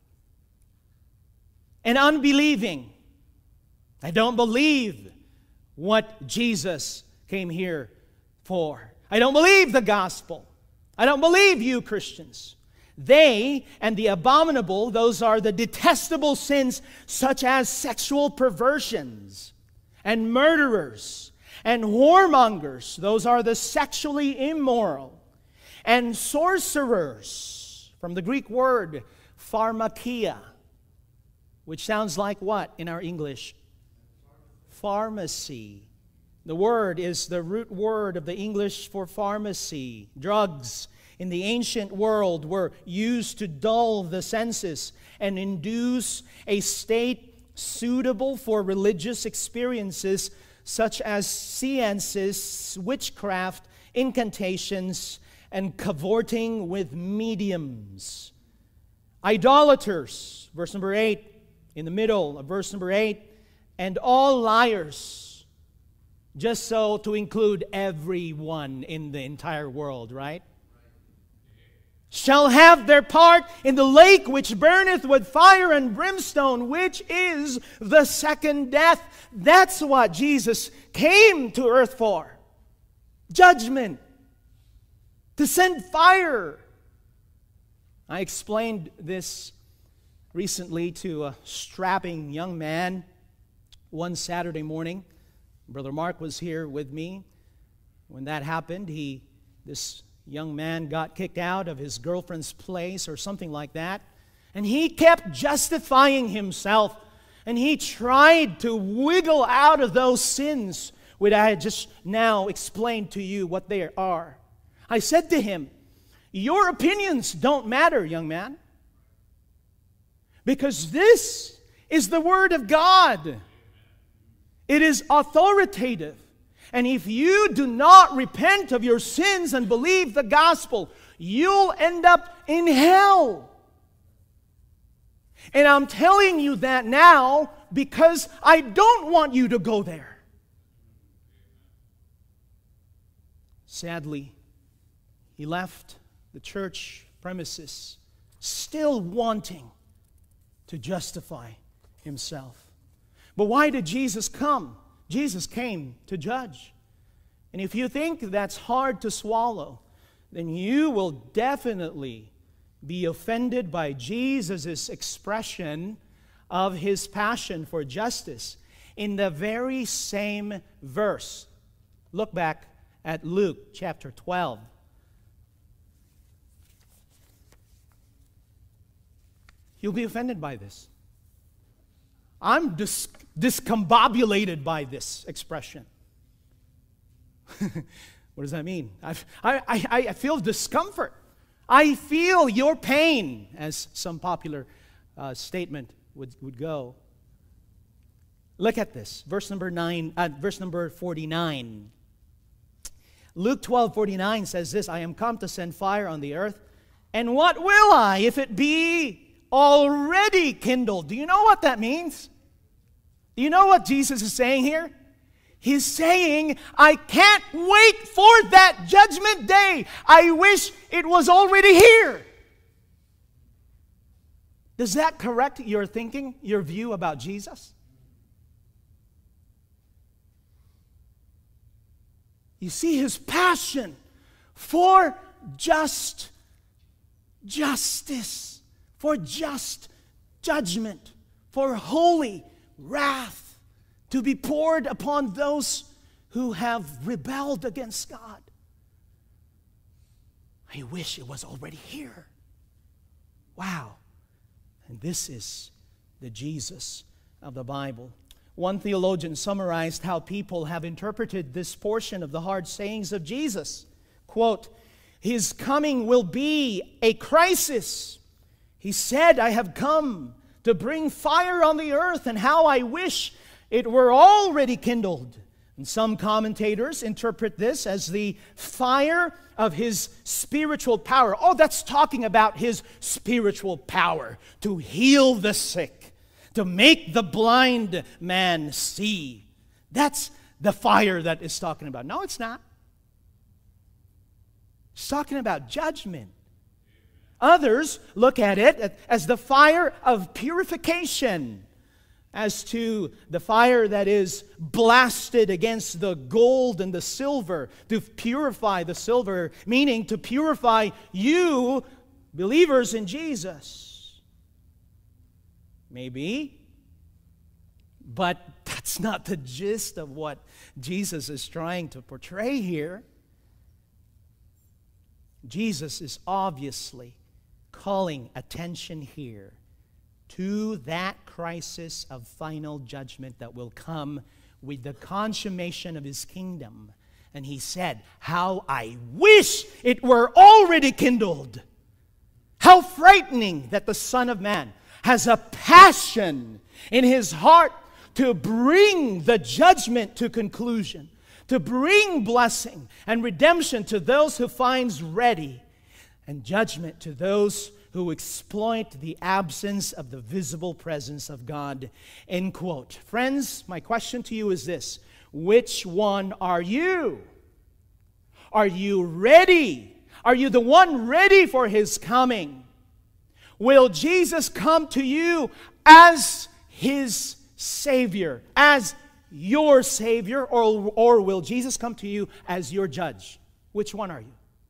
and unbelieving. I don't believe what Jesus came here for. I don't believe the gospel. I don't believe you Christians. They and the abominable, those are the detestable sins such as sexual perversions and murderers and whoremongers. Those are the sexually immoral. And sorcerers, from the Greek word pharmakia, which sounds like what in our English? Pharmacy. The word is the root word of the English for pharmacy. Drugs in the ancient world were used to dull the senses and induce a state suitable for religious experiences such as seances, witchcraft, incantations, and cavorting with mediums. Idolaters, verse number eight, in the middle of verse number eight, and all liars, just so to include everyone in the entire world, right? Shall have their part in the lake which burneth with fire and brimstone, which is the second death. That's what Jesus came to earth for. Judgment. To send fire. I explained this recently to a strapping young man one Saturday morning. Brother Mark was here with me. When that happened, he, this young man got kicked out of his girlfriend's place or something like that. And he kept justifying himself. And he tried to wiggle out of those sins, which I had just now explained to you what they are. I said to him, your opinions don't matter, young man. Because this is the Word of God. It is authoritative. And if you do not repent of your sins and believe the gospel, you'll end up in hell. And I'm telling you that now because I don't want you to go there. Sadly, he left the church premises still wanting to justify himself. But why did Jesus come? Jesus came to judge. And if you think that's hard to swallow, then you will definitely be offended by Jesus' expression of His passion for justice in the very same verse. Look back at Luke chapter twelve. You'll be offended by this. I'm dis- discombobulated by this expression. What does that mean? I've, I, I, I feel discomfort. I feel your pain, as some popular uh, statement would, would go. Look at this, verse number nine, uh, verse number forty-nine. Luke twelve forty-nine says this, I am come to send fire on the earth, and what will I if it be already kindled? Do you know what that means? Do you know what Jesus is saying here? He's saying, I can't wait for that judgment day. I wish it was already here. Does that correct your thinking, your view about Jesus? You see his passion for just justice, for just judgment, for holy wrath to be poured upon those who have rebelled against God. I wish it was already here. Wow. And this is the Jesus of the Bible. One theologian summarized how people have interpreted this portion of the hard sayings of Jesus. Quote, his coming will be a crisis. He said, I have come to bring fire on the earth, and how I wish it were already kindled. And some commentators interpret this as the fire of his spiritual power. Oh, that's talking about his spiritual power to heal the sick, to make the blind man see. That's the fire that is talking about. No, it's not. It's talking about judgment. Others look at it as the fire of purification, as to the fire that is blasted against the gold and the silver to purify the silver, meaning to purify you, believers in Jesus. Maybe, but that's not the gist of what Jesus is trying to portray here. Jesus is obviously calling attention here to that crisis of final judgment that will come with the consummation of his kingdom. And he said, how I wish it were already kindled. How frightening that the Son of Man has a passion in his heart to bring the judgment to conclusion, to bring blessing and redemption to those who finds ready, and judgment to those who exploit the absence of the visible presence of God. End quote. Friends, my question to you is this: which one are you? Are you ready? Are you the one ready for his coming? Will Jesus come to you as his Savior, as your Savior, or, or will Jesus come to you as your judge? Which one are you?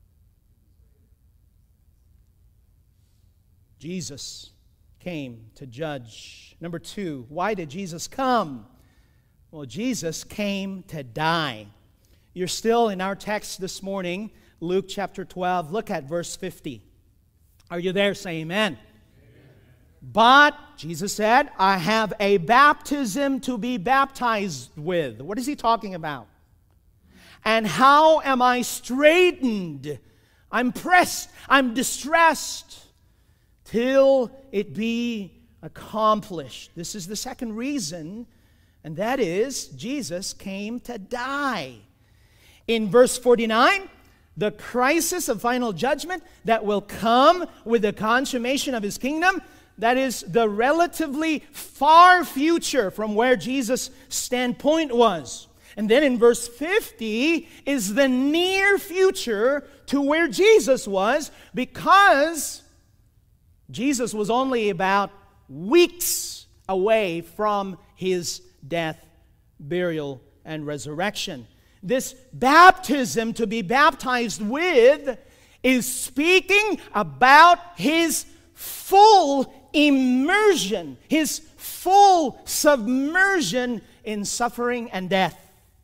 Jesus came to judge. Number two, why did Jesus come? Well, Jesus came to die. You're still in our text this morning, Luke chapter twelve. Look at verse fifty. Are you there? Say amen. Amen. But, Jesus said, I have a baptism to be baptized with. What is he talking about? And how am I straitened? I'm pressed. I'm distressed. Till it be accomplished. This is the second reason, and that is Jesus came to die. In verse forty-nine, the crisis of final judgment that will come with the consummation of his kingdom, that is the relatively far future from where Jesus' standpoint was. And then in verse fifty is the near future to where Jesus was, because Jesus was only about weeks away from his death, burial, and resurrection. This baptism to be baptized with is speaking about his full immersion, his full submersion in suffering and death,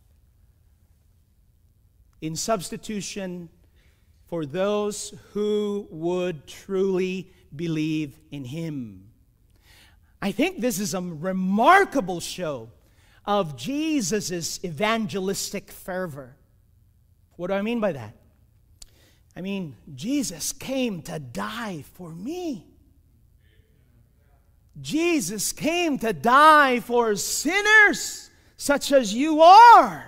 in substitution for those who would truly believe in him. I think this is a remarkable show of Jesus' evangelistic fervor. What do I mean by that? I mean, Jesus came to die for me. Jesus came to die for sinners such as you are.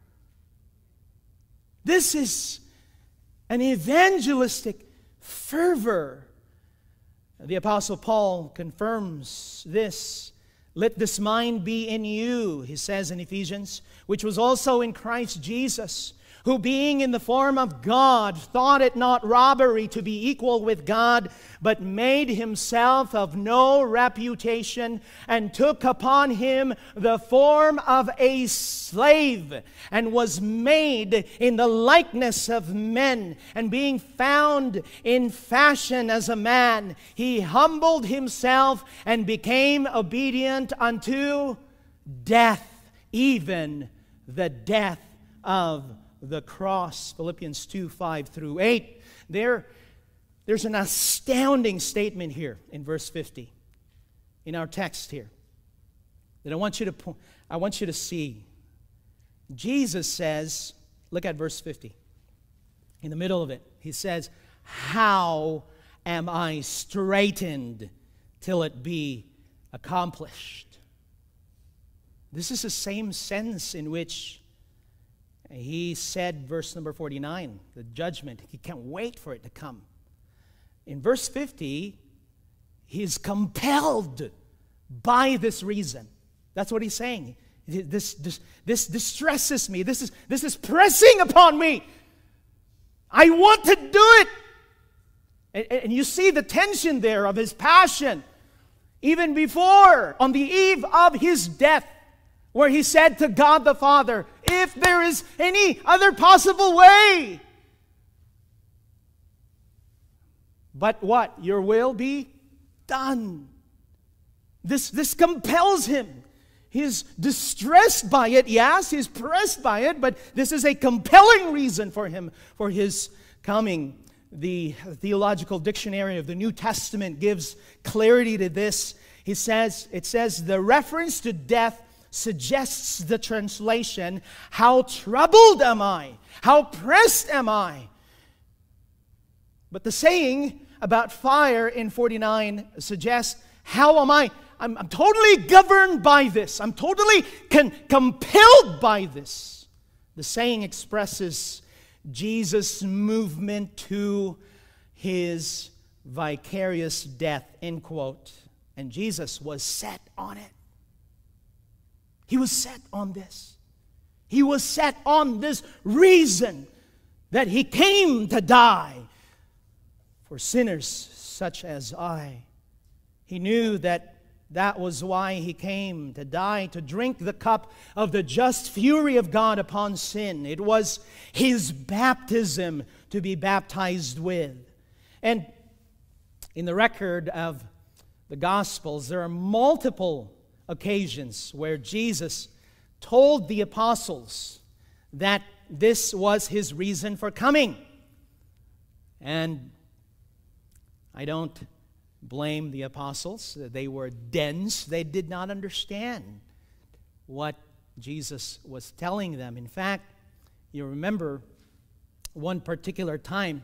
This is an evangelistic fervor. The Apostle Paul confirms this. Let this mind be in you, he says in Ephesians, which was also in Christ Jesus, who being in the form of God, thought it not robbery to be equal with God, but made himself of no reputation, and took upon him the form of a slave, and was made in the likeness of men. And being found in fashion as a man, he humbled himself and became obedient unto death, even the death of the cross. Philippians two, five through eight. There, there's an astounding statement here in verse fifty, in our text here, that I want you to, I want you to see. Jesus says, look at verse fifty. In the middle of it, he says, how am I straitened till it be accomplished? This is the same sense in which he said, verse number forty-nine, the judgment. He can't wait for it to come. In verse fifty, he is compelled by this reason. That's what he's saying. This, this, this distresses me. This is, this is pressing upon me. I want to do it. And, and you see the tension there of his passion. Even before, on the eve of his death, where he said to God the Father, if there is any other possible way. But what? Your will be done. This, this compels him. He's distressed by it, yes, he's pressed by it, but this is a compelling reason for him, for his coming. The Theological Dictionary of the New Testament gives clarity to this. He says, it says, the reference to death suggests the translation, how troubled am I? How pressed am I? But the saying about fire in forty-nine suggests, how am I? I'm, I'm totally governed by this. I'm totally con- compelled by this. The saying expresses Jesus' movement to his vicarious death, end quote. And Jesus was set on it. He was set on this. He was set on this reason that he came to die for sinners such as I. He knew that that was why he came to die, to drink the cup of the just fury of God upon sin. It was his baptism to be baptized with. And in the record of the Gospels, there are multiple occasions where Jesus told the apostles that this was his reason for coming. And I don't blame the apostles. They were dense. They did not understand what Jesus was telling them. In fact, you remember one particular time,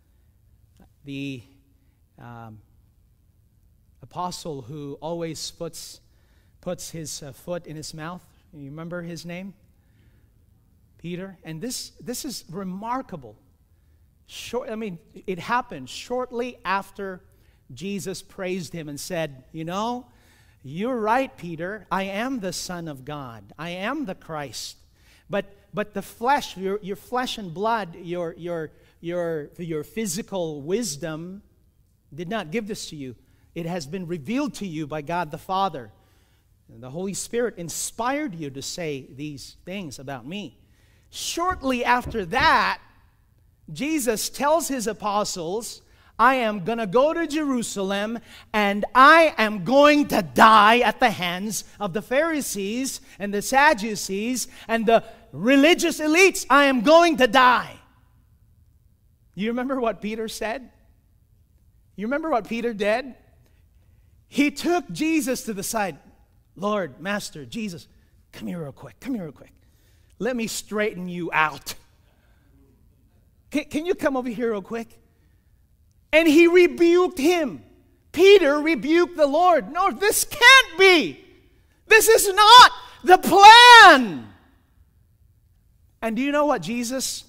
the um, apostle who always puts puts his uh, foot in his mouth. You remember his name? Peter. And this this is remarkable. Short, I mean, it happened shortly after Jesus praised him and said, you know, you're right, Peter. I am the Son of God. I am the Christ. But but the flesh, your, your flesh and blood, your, your, your, your physical wisdom did not give this to you. It has been revealed to you by God the Father. And the Holy Spirit inspired you to say these things about me. Shortly after that, Jesus tells his apostles, I am going to go to Jerusalem and I am going to die at the hands of the Pharisees and the Sadducees and the religious elites. I am going to die. You remember what Peter said? You remember what Peter did? he took Jesus to the side. Lord, Master, Jesus, come here real quick. Come here real quick. Let me straighten you out. Can, can you come over here real quick? And he rebuked him. Peter rebuked the Lord. No, this can't be. This is not the plan. And do you know what Jesus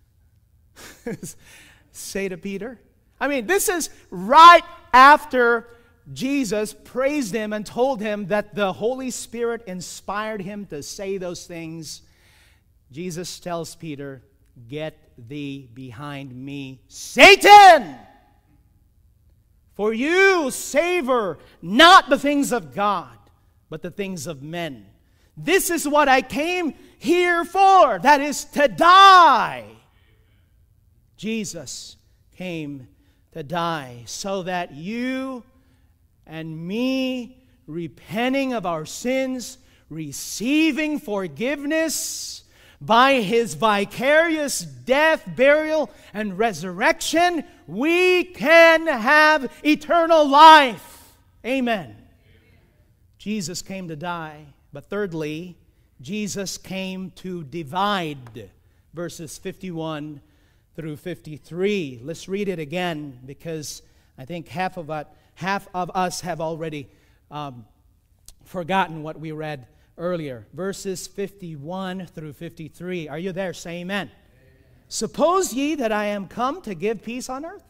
say to Peter? I mean, this is right after Jesus praised him and told him that the Holy Spirit inspired him to say those things. Jesus tells Peter, "Get thee behind me, Satan! For you savor not the things of God, but the things of men. This is what I came here for, that is to die." Jesus came to die so that you and me, repenting of our sins, receiving forgiveness by His vicarious death, burial, and resurrection, we can have eternal life. Amen. Jesus came to die. But thirdly, Jesus came to divide. Verses fifty-one through fifty-three. Let's read it again, because I think half of us, half of us have already um, forgotten what we read earlier. Verses fifty-one through fifty-three. Are you there? Say amen. Amen. Suppose ye that I am come to give peace on earth?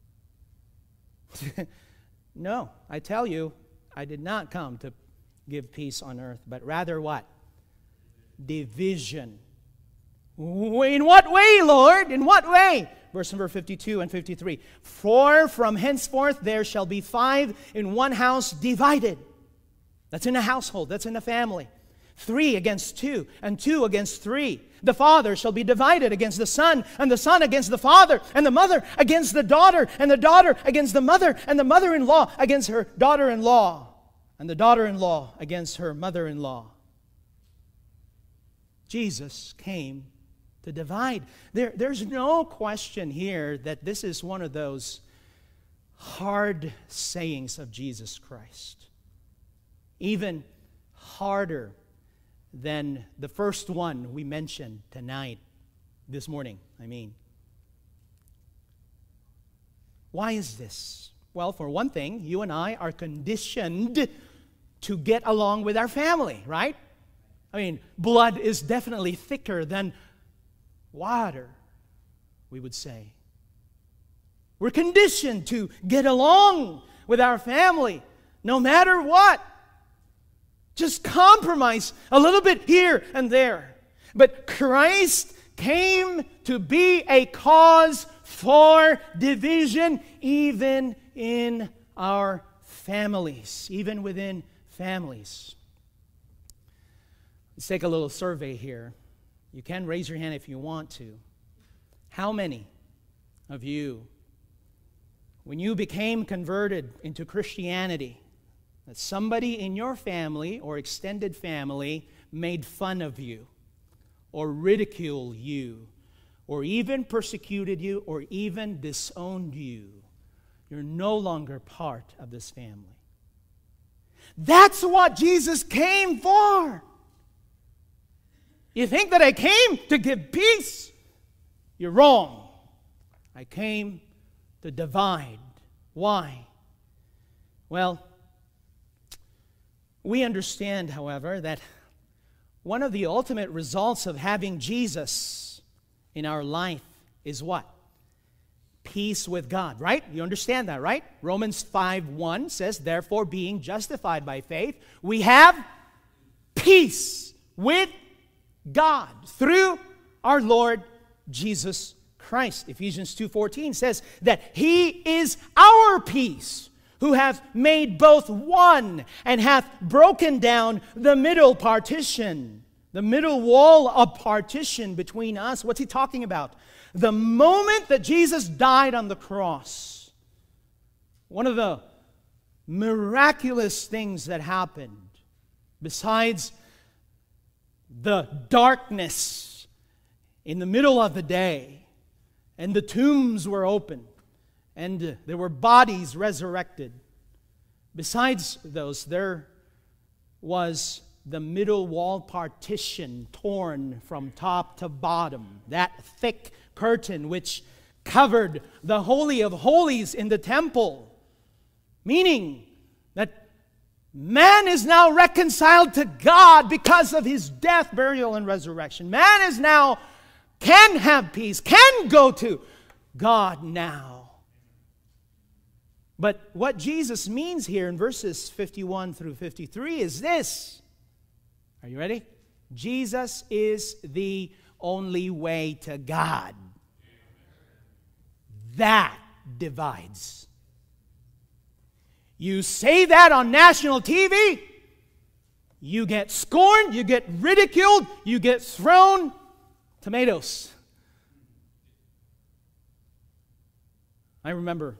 No, I tell you, I did not come to give peace on earth, but rather what? Division. In what way, Lord? In what way? Verse number fifty-two and fifty-three. For from henceforth there shall be five in one house divided. That's in a household. That's in a family. Three against two, and two against three. The father shall be divided against the son, and the son against the father, and the mother against the daughter, and the daughter against the mother, and the mother-in-law against her daughter-in-law, and the daughter-in-law against her mother-in-law. Jesus came to divide. There, there's no question here that this is one of those hard sayings of Jesus Christ. Even harder than the first one we mentioned tonight, this morning, I mean. Why is this? Well, for one thing, you and I are conditioned to get along with our family, right? I mean, blood is definitely thicker than water, we would say. We're conditioned to get along with our family, no matter what. Just compromise a little bit here and there. But Christ came to be a cause for division even in our families, even within families. Let's take a little survey here. You can raise your hand if you want to. How many of you, when you became converted into Christianity, that somebody in your family or extended family made fun of you or ridiculed you or even persecuted you or even disowned you? You're no longer part of this family. That's what Jesus came for. You think that I came to give peace? You're wrong. I came to divide. Why? Well, we understand, however, that one of the ultimate results of having Jesus in our life is what? Peace with God, right? You understand that, right? Romans five one says, therefore, being justified by faith, we have peace with God through our Lord Jesus Christ. Ephesians two fourteen says that He is our peace, who hath made both one, and hath broken down the middle partition, the middle wall of partition between us. What's he talking about? The moment that Jesus died on the cross, one of the miraculous things that happened, besides the darkness in the middle of the day, and the tombs were opened, and there were bodies resurrected. Besides those, there was the middle wall partition torn from top to bottom, that thick curtain which covered the Holy of Holies in the temple, meaning that man is now reconciled to God because of his death, burial, and resurrection. Man is now, can have peace, can go to God now. But what Jesus means here in verses fifty-one through fifty-three is this. Are you ready? Jesus is the only way to God. That divides. You say that on national T V, you get scorned, you get ridiculed, you get thrown tomatoes. I remember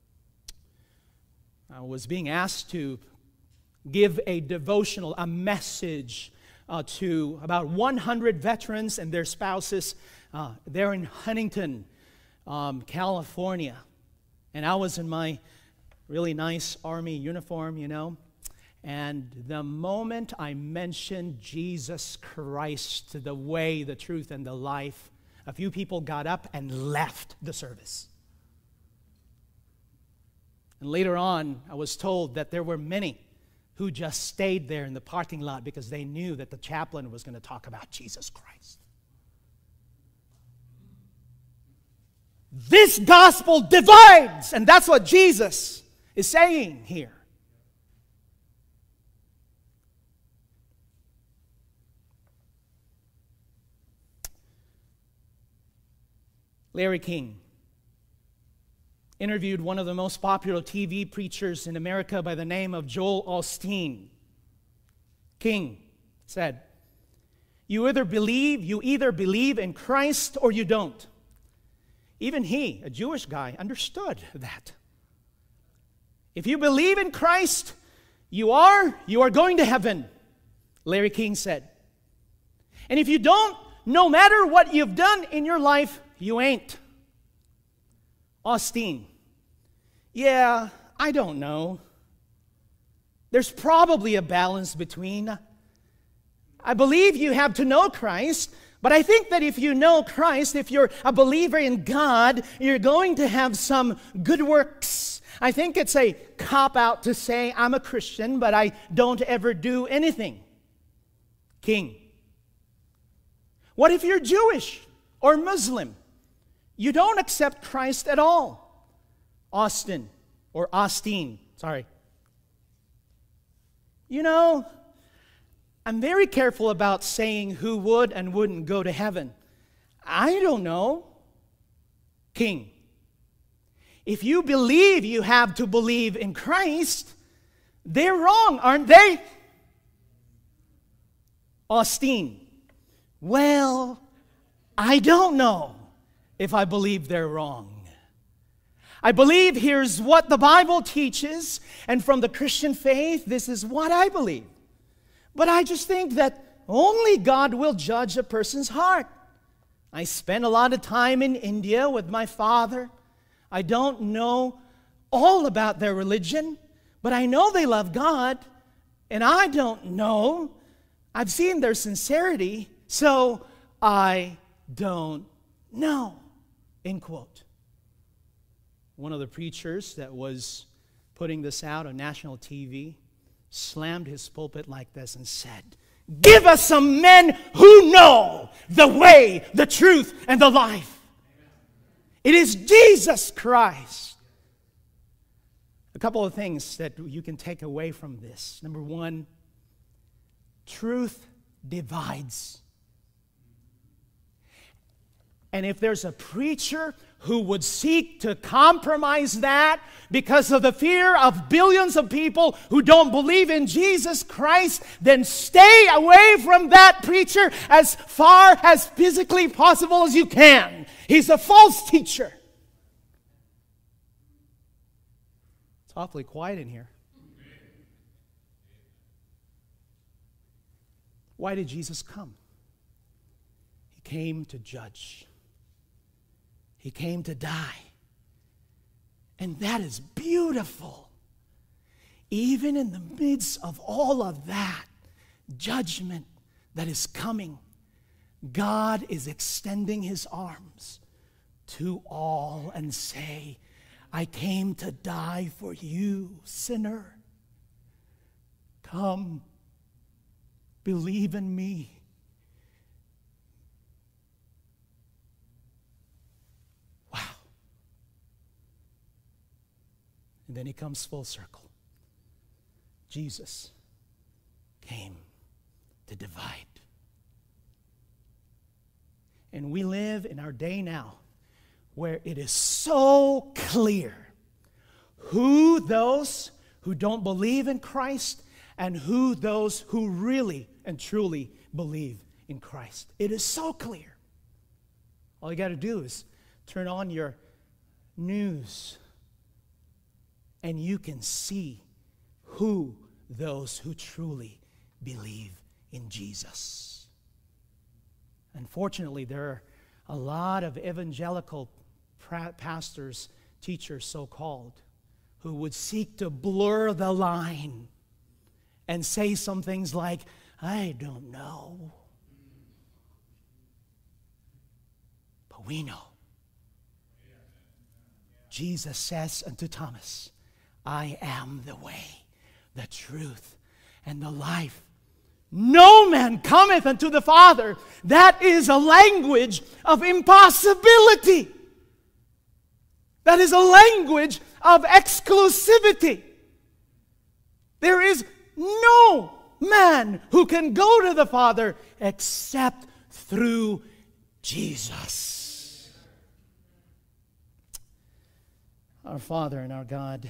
I was being asked to give a devotional, a message uh, to about one hundred veterans and their spouses. Uh, they're in Huntington, um, California. And I was in my really nice Army uniform, you know. And the moment I mentioned Jesus Christ, the way, the truth, and the life, a few people got up and left the service. And later on, I was told that there were many who just stayed there in the parking lot because they knew that the chaplain was going to talk about Jesus Christ. This gospel divides, and that's what Jesus is saying here. Larry King interviewed one of the most popular T V preachers in America by the name of Joel Osteen. King said, "You either believe, you either believe in Christ or you don't." Even he, a Jewish guy, understood that. If you believe in Christ, you are, you are going to heaven, Larry King said. And if you don't, no matter what you've done in your life, you ain't. Osteen, yeah, I don't know. There's probably a balance between. I believe you have to know Christ, but I think that if you know Christ, if you're a believer in God, you're going to have some good works. I think it's a cop-out to say I'm a Christian, but I don't ever do anything. King, what if you're Jewish or Muslim? You don't accept Christ at all. Austin, or Osteen, sorry. You know, I'm very careful about saying who would and wouldn't go to heaven. I don't know. King, if you believe you have to believe in Christ, they're wrong, aren't they? Osteen, well, I don't know if I believe they're wrong. I believe here's what the Bible teaches, and from the Christian faith, this is what I believe. But I just think that only God will judge a person's heart. I spent a lot of time in India with my father. I don't know all about their religion, but I know they love God, and I don't know. I've seen their sincerity, so I don't know. End quote. One of the preachers that was putting this out on national T V slammed his pulpit like this and said, "Give us some men who know the way, the truth, and the life. It is Jesus Christ." A couple of things that you can take away from this. Number one, truth divides. And if there's a preacher who would seek to compromise that because of the fear of billions of people who don't believe in Jesus Christ, then stay away from that preacher as far as physically possible as you can. He's a false teacher. It's awfully quiet in here. Why did Jesus come? He came to judge. He came to die. And that is beautiful. even in the midst of all of that judgment that is coming, God is extending his arms to all and say, I came to die for you, sinner. Come, believe in me. Wow. And then he comes full circle. Jesus came to divide. And we live in our day now where it is so clear who those who don't believe in Christ and who those who really and truly believe in Christ. It is so clear. All you got to do is turn on your news and you can see who those who truly believe in Jesus. Unfortunately, there are a lot of evangelical pastors, teachers, so-called, who would seek to blur the line and say some things like, I don't know. But we know. Jesus says unto Thomas, I am the way, the truth, and the life. No man cometh unto the Father. That is a language of impossibility. That is a language of exclusivity. There is no man who can go to the Father except through Jesus. Our Father and our God,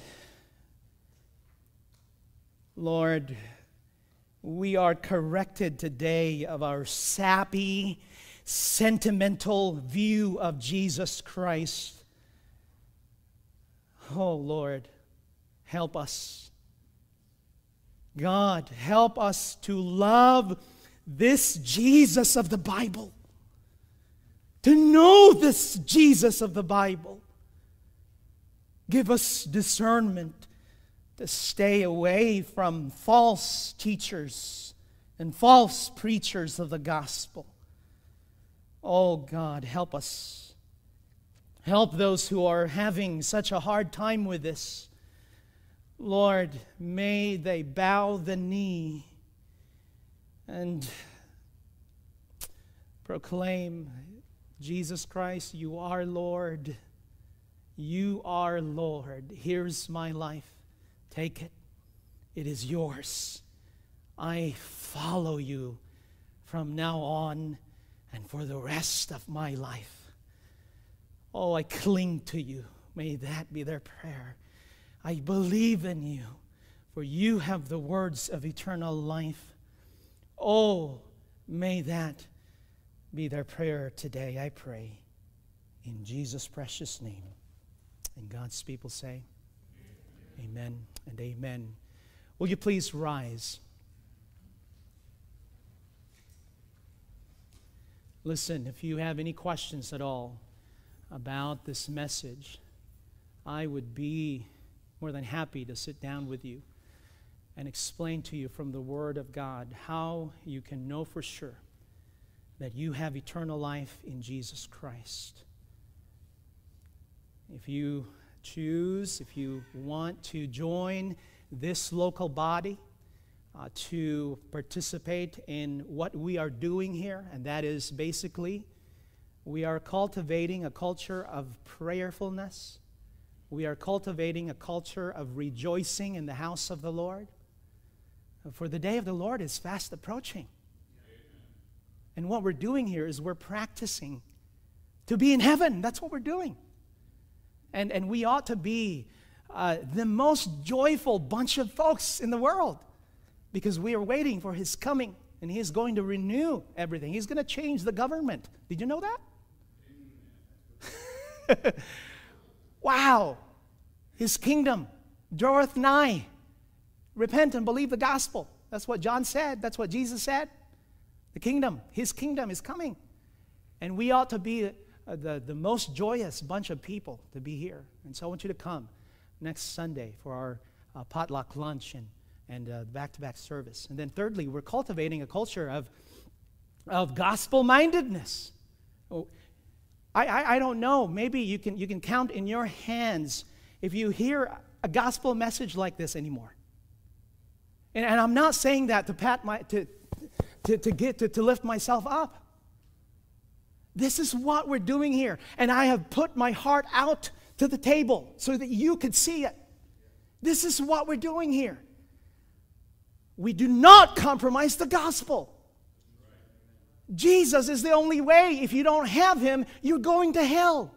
Lord, we are corrected today of our sappy, sentimental view of Jesus Christ. Oh, Lord, help us. God, help us to love this Jesus of the Bible, to know this Jesus of the Bible. Give us discernment to stay away from false teachers and false preachers of the gospel. Oh, God, help us. Help those who are having such a hard time with this. Lord, may they bow the knee and proclaim, Jesus Christ, you are Lord. You are Lord. Here's my life. Take it. It is yours. I follow you from now on and for the rest of my life. Oh, I cling to you. May that be their prayer. I believe in you, for you have the words of eternal life. Oh, may that be their prayer today, I pray. In Jesus' precious name. And God's people say, amen and amen. Will you please rise? Listen, if you have any questions at all about this message, I would be more than happy to sit down with you and explain to you from the Word of God how you can know for sure that you have eternal life in Jesus Christ. If you choose, if you want to join this local body uh, to participate in what we are doing here, and that is basically we are cultivating a culture of prayerfulness. We are cultivating a culture of rejoicing in the house of the Lord. For the day of the Lord is fast approaching. And what we're doing here is we're practicing to be in heaven. That's what we're doing. And, and we ought to be uh, the most joyful bunch of folks in the world because we are waiting for His coming. And He is going to renew everything. He's going to change the government. Did you know that? Wow. His kingdom draweth nigh. Repent and believe the gospel. That's what John said. That's what Jesus said. The kingdom, His kingdom is coming. And we ought to be uh, the, the most joyous bunch of people to be here. And so I want you to come next Sunday for our uh, potluck lunch and, and uh, back-to-back service. And then thirdly, we're cultivating a culture of, of gospel-mindedness. Oh, I, I, I don't know. Maybe you can, you can count in your hands if you hear a gospel message like this anymore. And, and I'm not saying that to pat my to to, to get to, to lift myself up. This is what we're doing here. And I have put my heart out to the table so that you could see it. This is what we're doing here. We do not compromise the gospel. Jesus is the only way. If you don't have him, you're going to hell.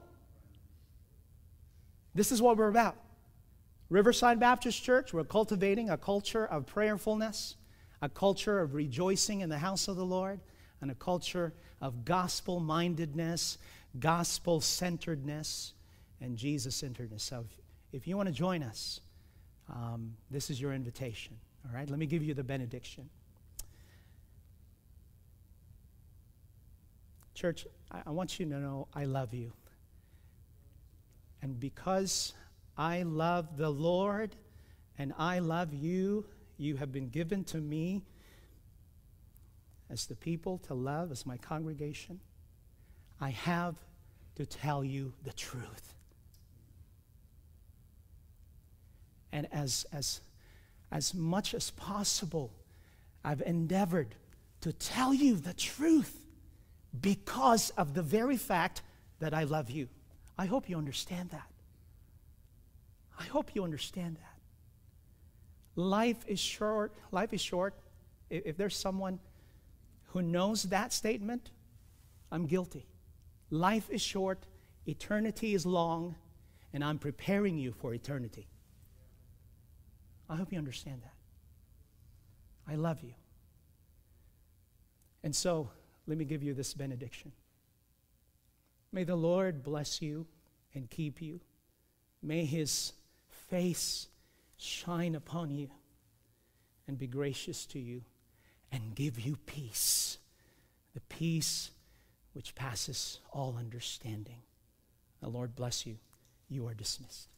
This is what we're about. Riverside Baptist Church, we're cultivating a culture of prayerfulness, a culture of rejoicing in the house of the Lord, and a culture of gospel-mindedness, gospel-centeredness, and Jesus-centeredness. So if, if you want to join us, um, this is your invitation. All right, let me give you the benediction. Church, I, I want you to know I love you. And because I love the Lord and I love you, you have been given to me as the people to love, as my congregation. I have to tell you the truth. And as, as, as much as possible, I've endeavored to tell you the truth because of the very fact that I love you. I hope you understand that. I hope you understand that. Life is short. Life is short. If, if there's someone who knows that statement, I'm guilty. Life is short. Eternity is long. And I'm preparing you for eternity. I hope you understand that. I love you. And so, let me give you this benediction. May the Lord bless you and keep you. May his face shine upon you and be gracious to you and give you peace, the peace which passes all understanding. The Lord bless you. You are dismissed.